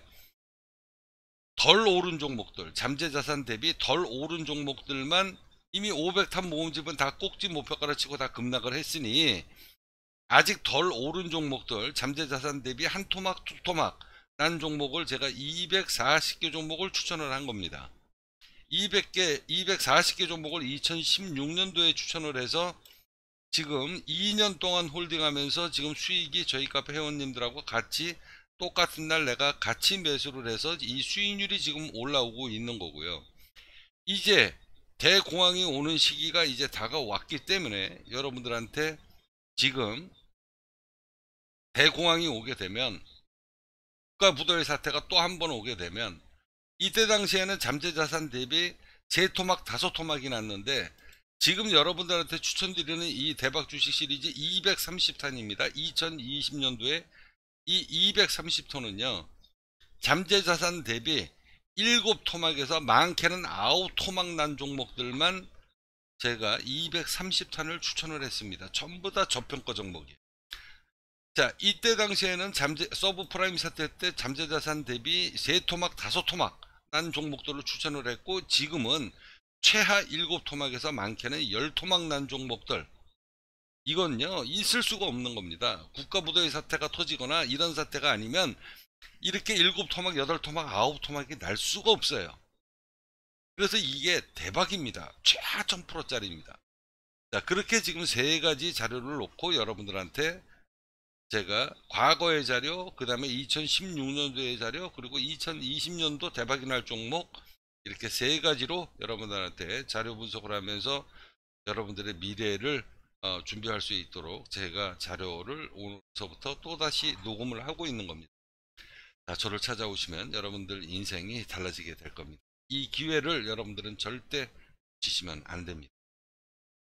Speaker 1: 덜 오른 종목들, 잠재자산 대비 덜 오른 종목들만 이미 500탄 모음집은 다 꼭지 목표가를 치고 다 급락을 했으니 아직 덜 오른 종목들, 잠재자산 대비 한 토막, 두 토막 난 종목을 제가 240개 종목을 추천을 한 겁니다. 240개 종목을 2016년도에 추천을 해서 지금 2년 동안 홀딩하면서 지금 수익이 저희 카페 회원님들하고 같이 똑같은 날 내가 같이 매수를 해서 이 수익률이 지금 올라오고 있는 거고요. 이제 대공황이 오는 시기가 이제 다가왔기 때문에 여러분들한테 지금 대공황이 오게 되면, 국가부도의 사태가 또 한 번 오게 되면, 이때 당시에는 잠재자산 대비 3토막 5토막이 났는데 지금 여러분들한테 추천드리는 이 대박 주식 시리즈 230탄입니다. 2020년도에 이 230톤은요 잠재자산 대비 7토막에서 많게는 9토막 난 종목들만 제가 230탄을 추천을 했습니다. 전부 다 저평가 종목이에요. 자, 이때 당시에는 서브프라임 사태 때 잠재자산 대비 3토막 5토막 난 종목들을 추천을 했고, 지금은 최하 7토막에서 많게는 10토막 난 종목들, 이건요 있을 수가 없는 겁니다. 국가부도의 사태가 터지거나 이런 사태가 아니면 이렇게 7토막 8토막 9토막이 날 수가 없어요. 그래서 이게 대박입니다. 최하 1000%짜리입니다. 자, 그렇게 지금 3가지 자료를 놓고 여러분들한테 제가 과거의 자료, 그 다음에 2016년도의 자료, 그리고 2020년도 대박이 날 종목, 이렇게 3가지로 여러분들한테 자료 분석을 하면서 여러분들의 미래를 준비할 수 있도록 제가 자료를 오늘서부터 또다시 녹음을 하고 있는 겁니다. 자, 저를 찾아오시면 여러분들 인생이 달라지게 될 겁니다. 이 기회를 여러분들은 절대 놓치시면 안 됩니다.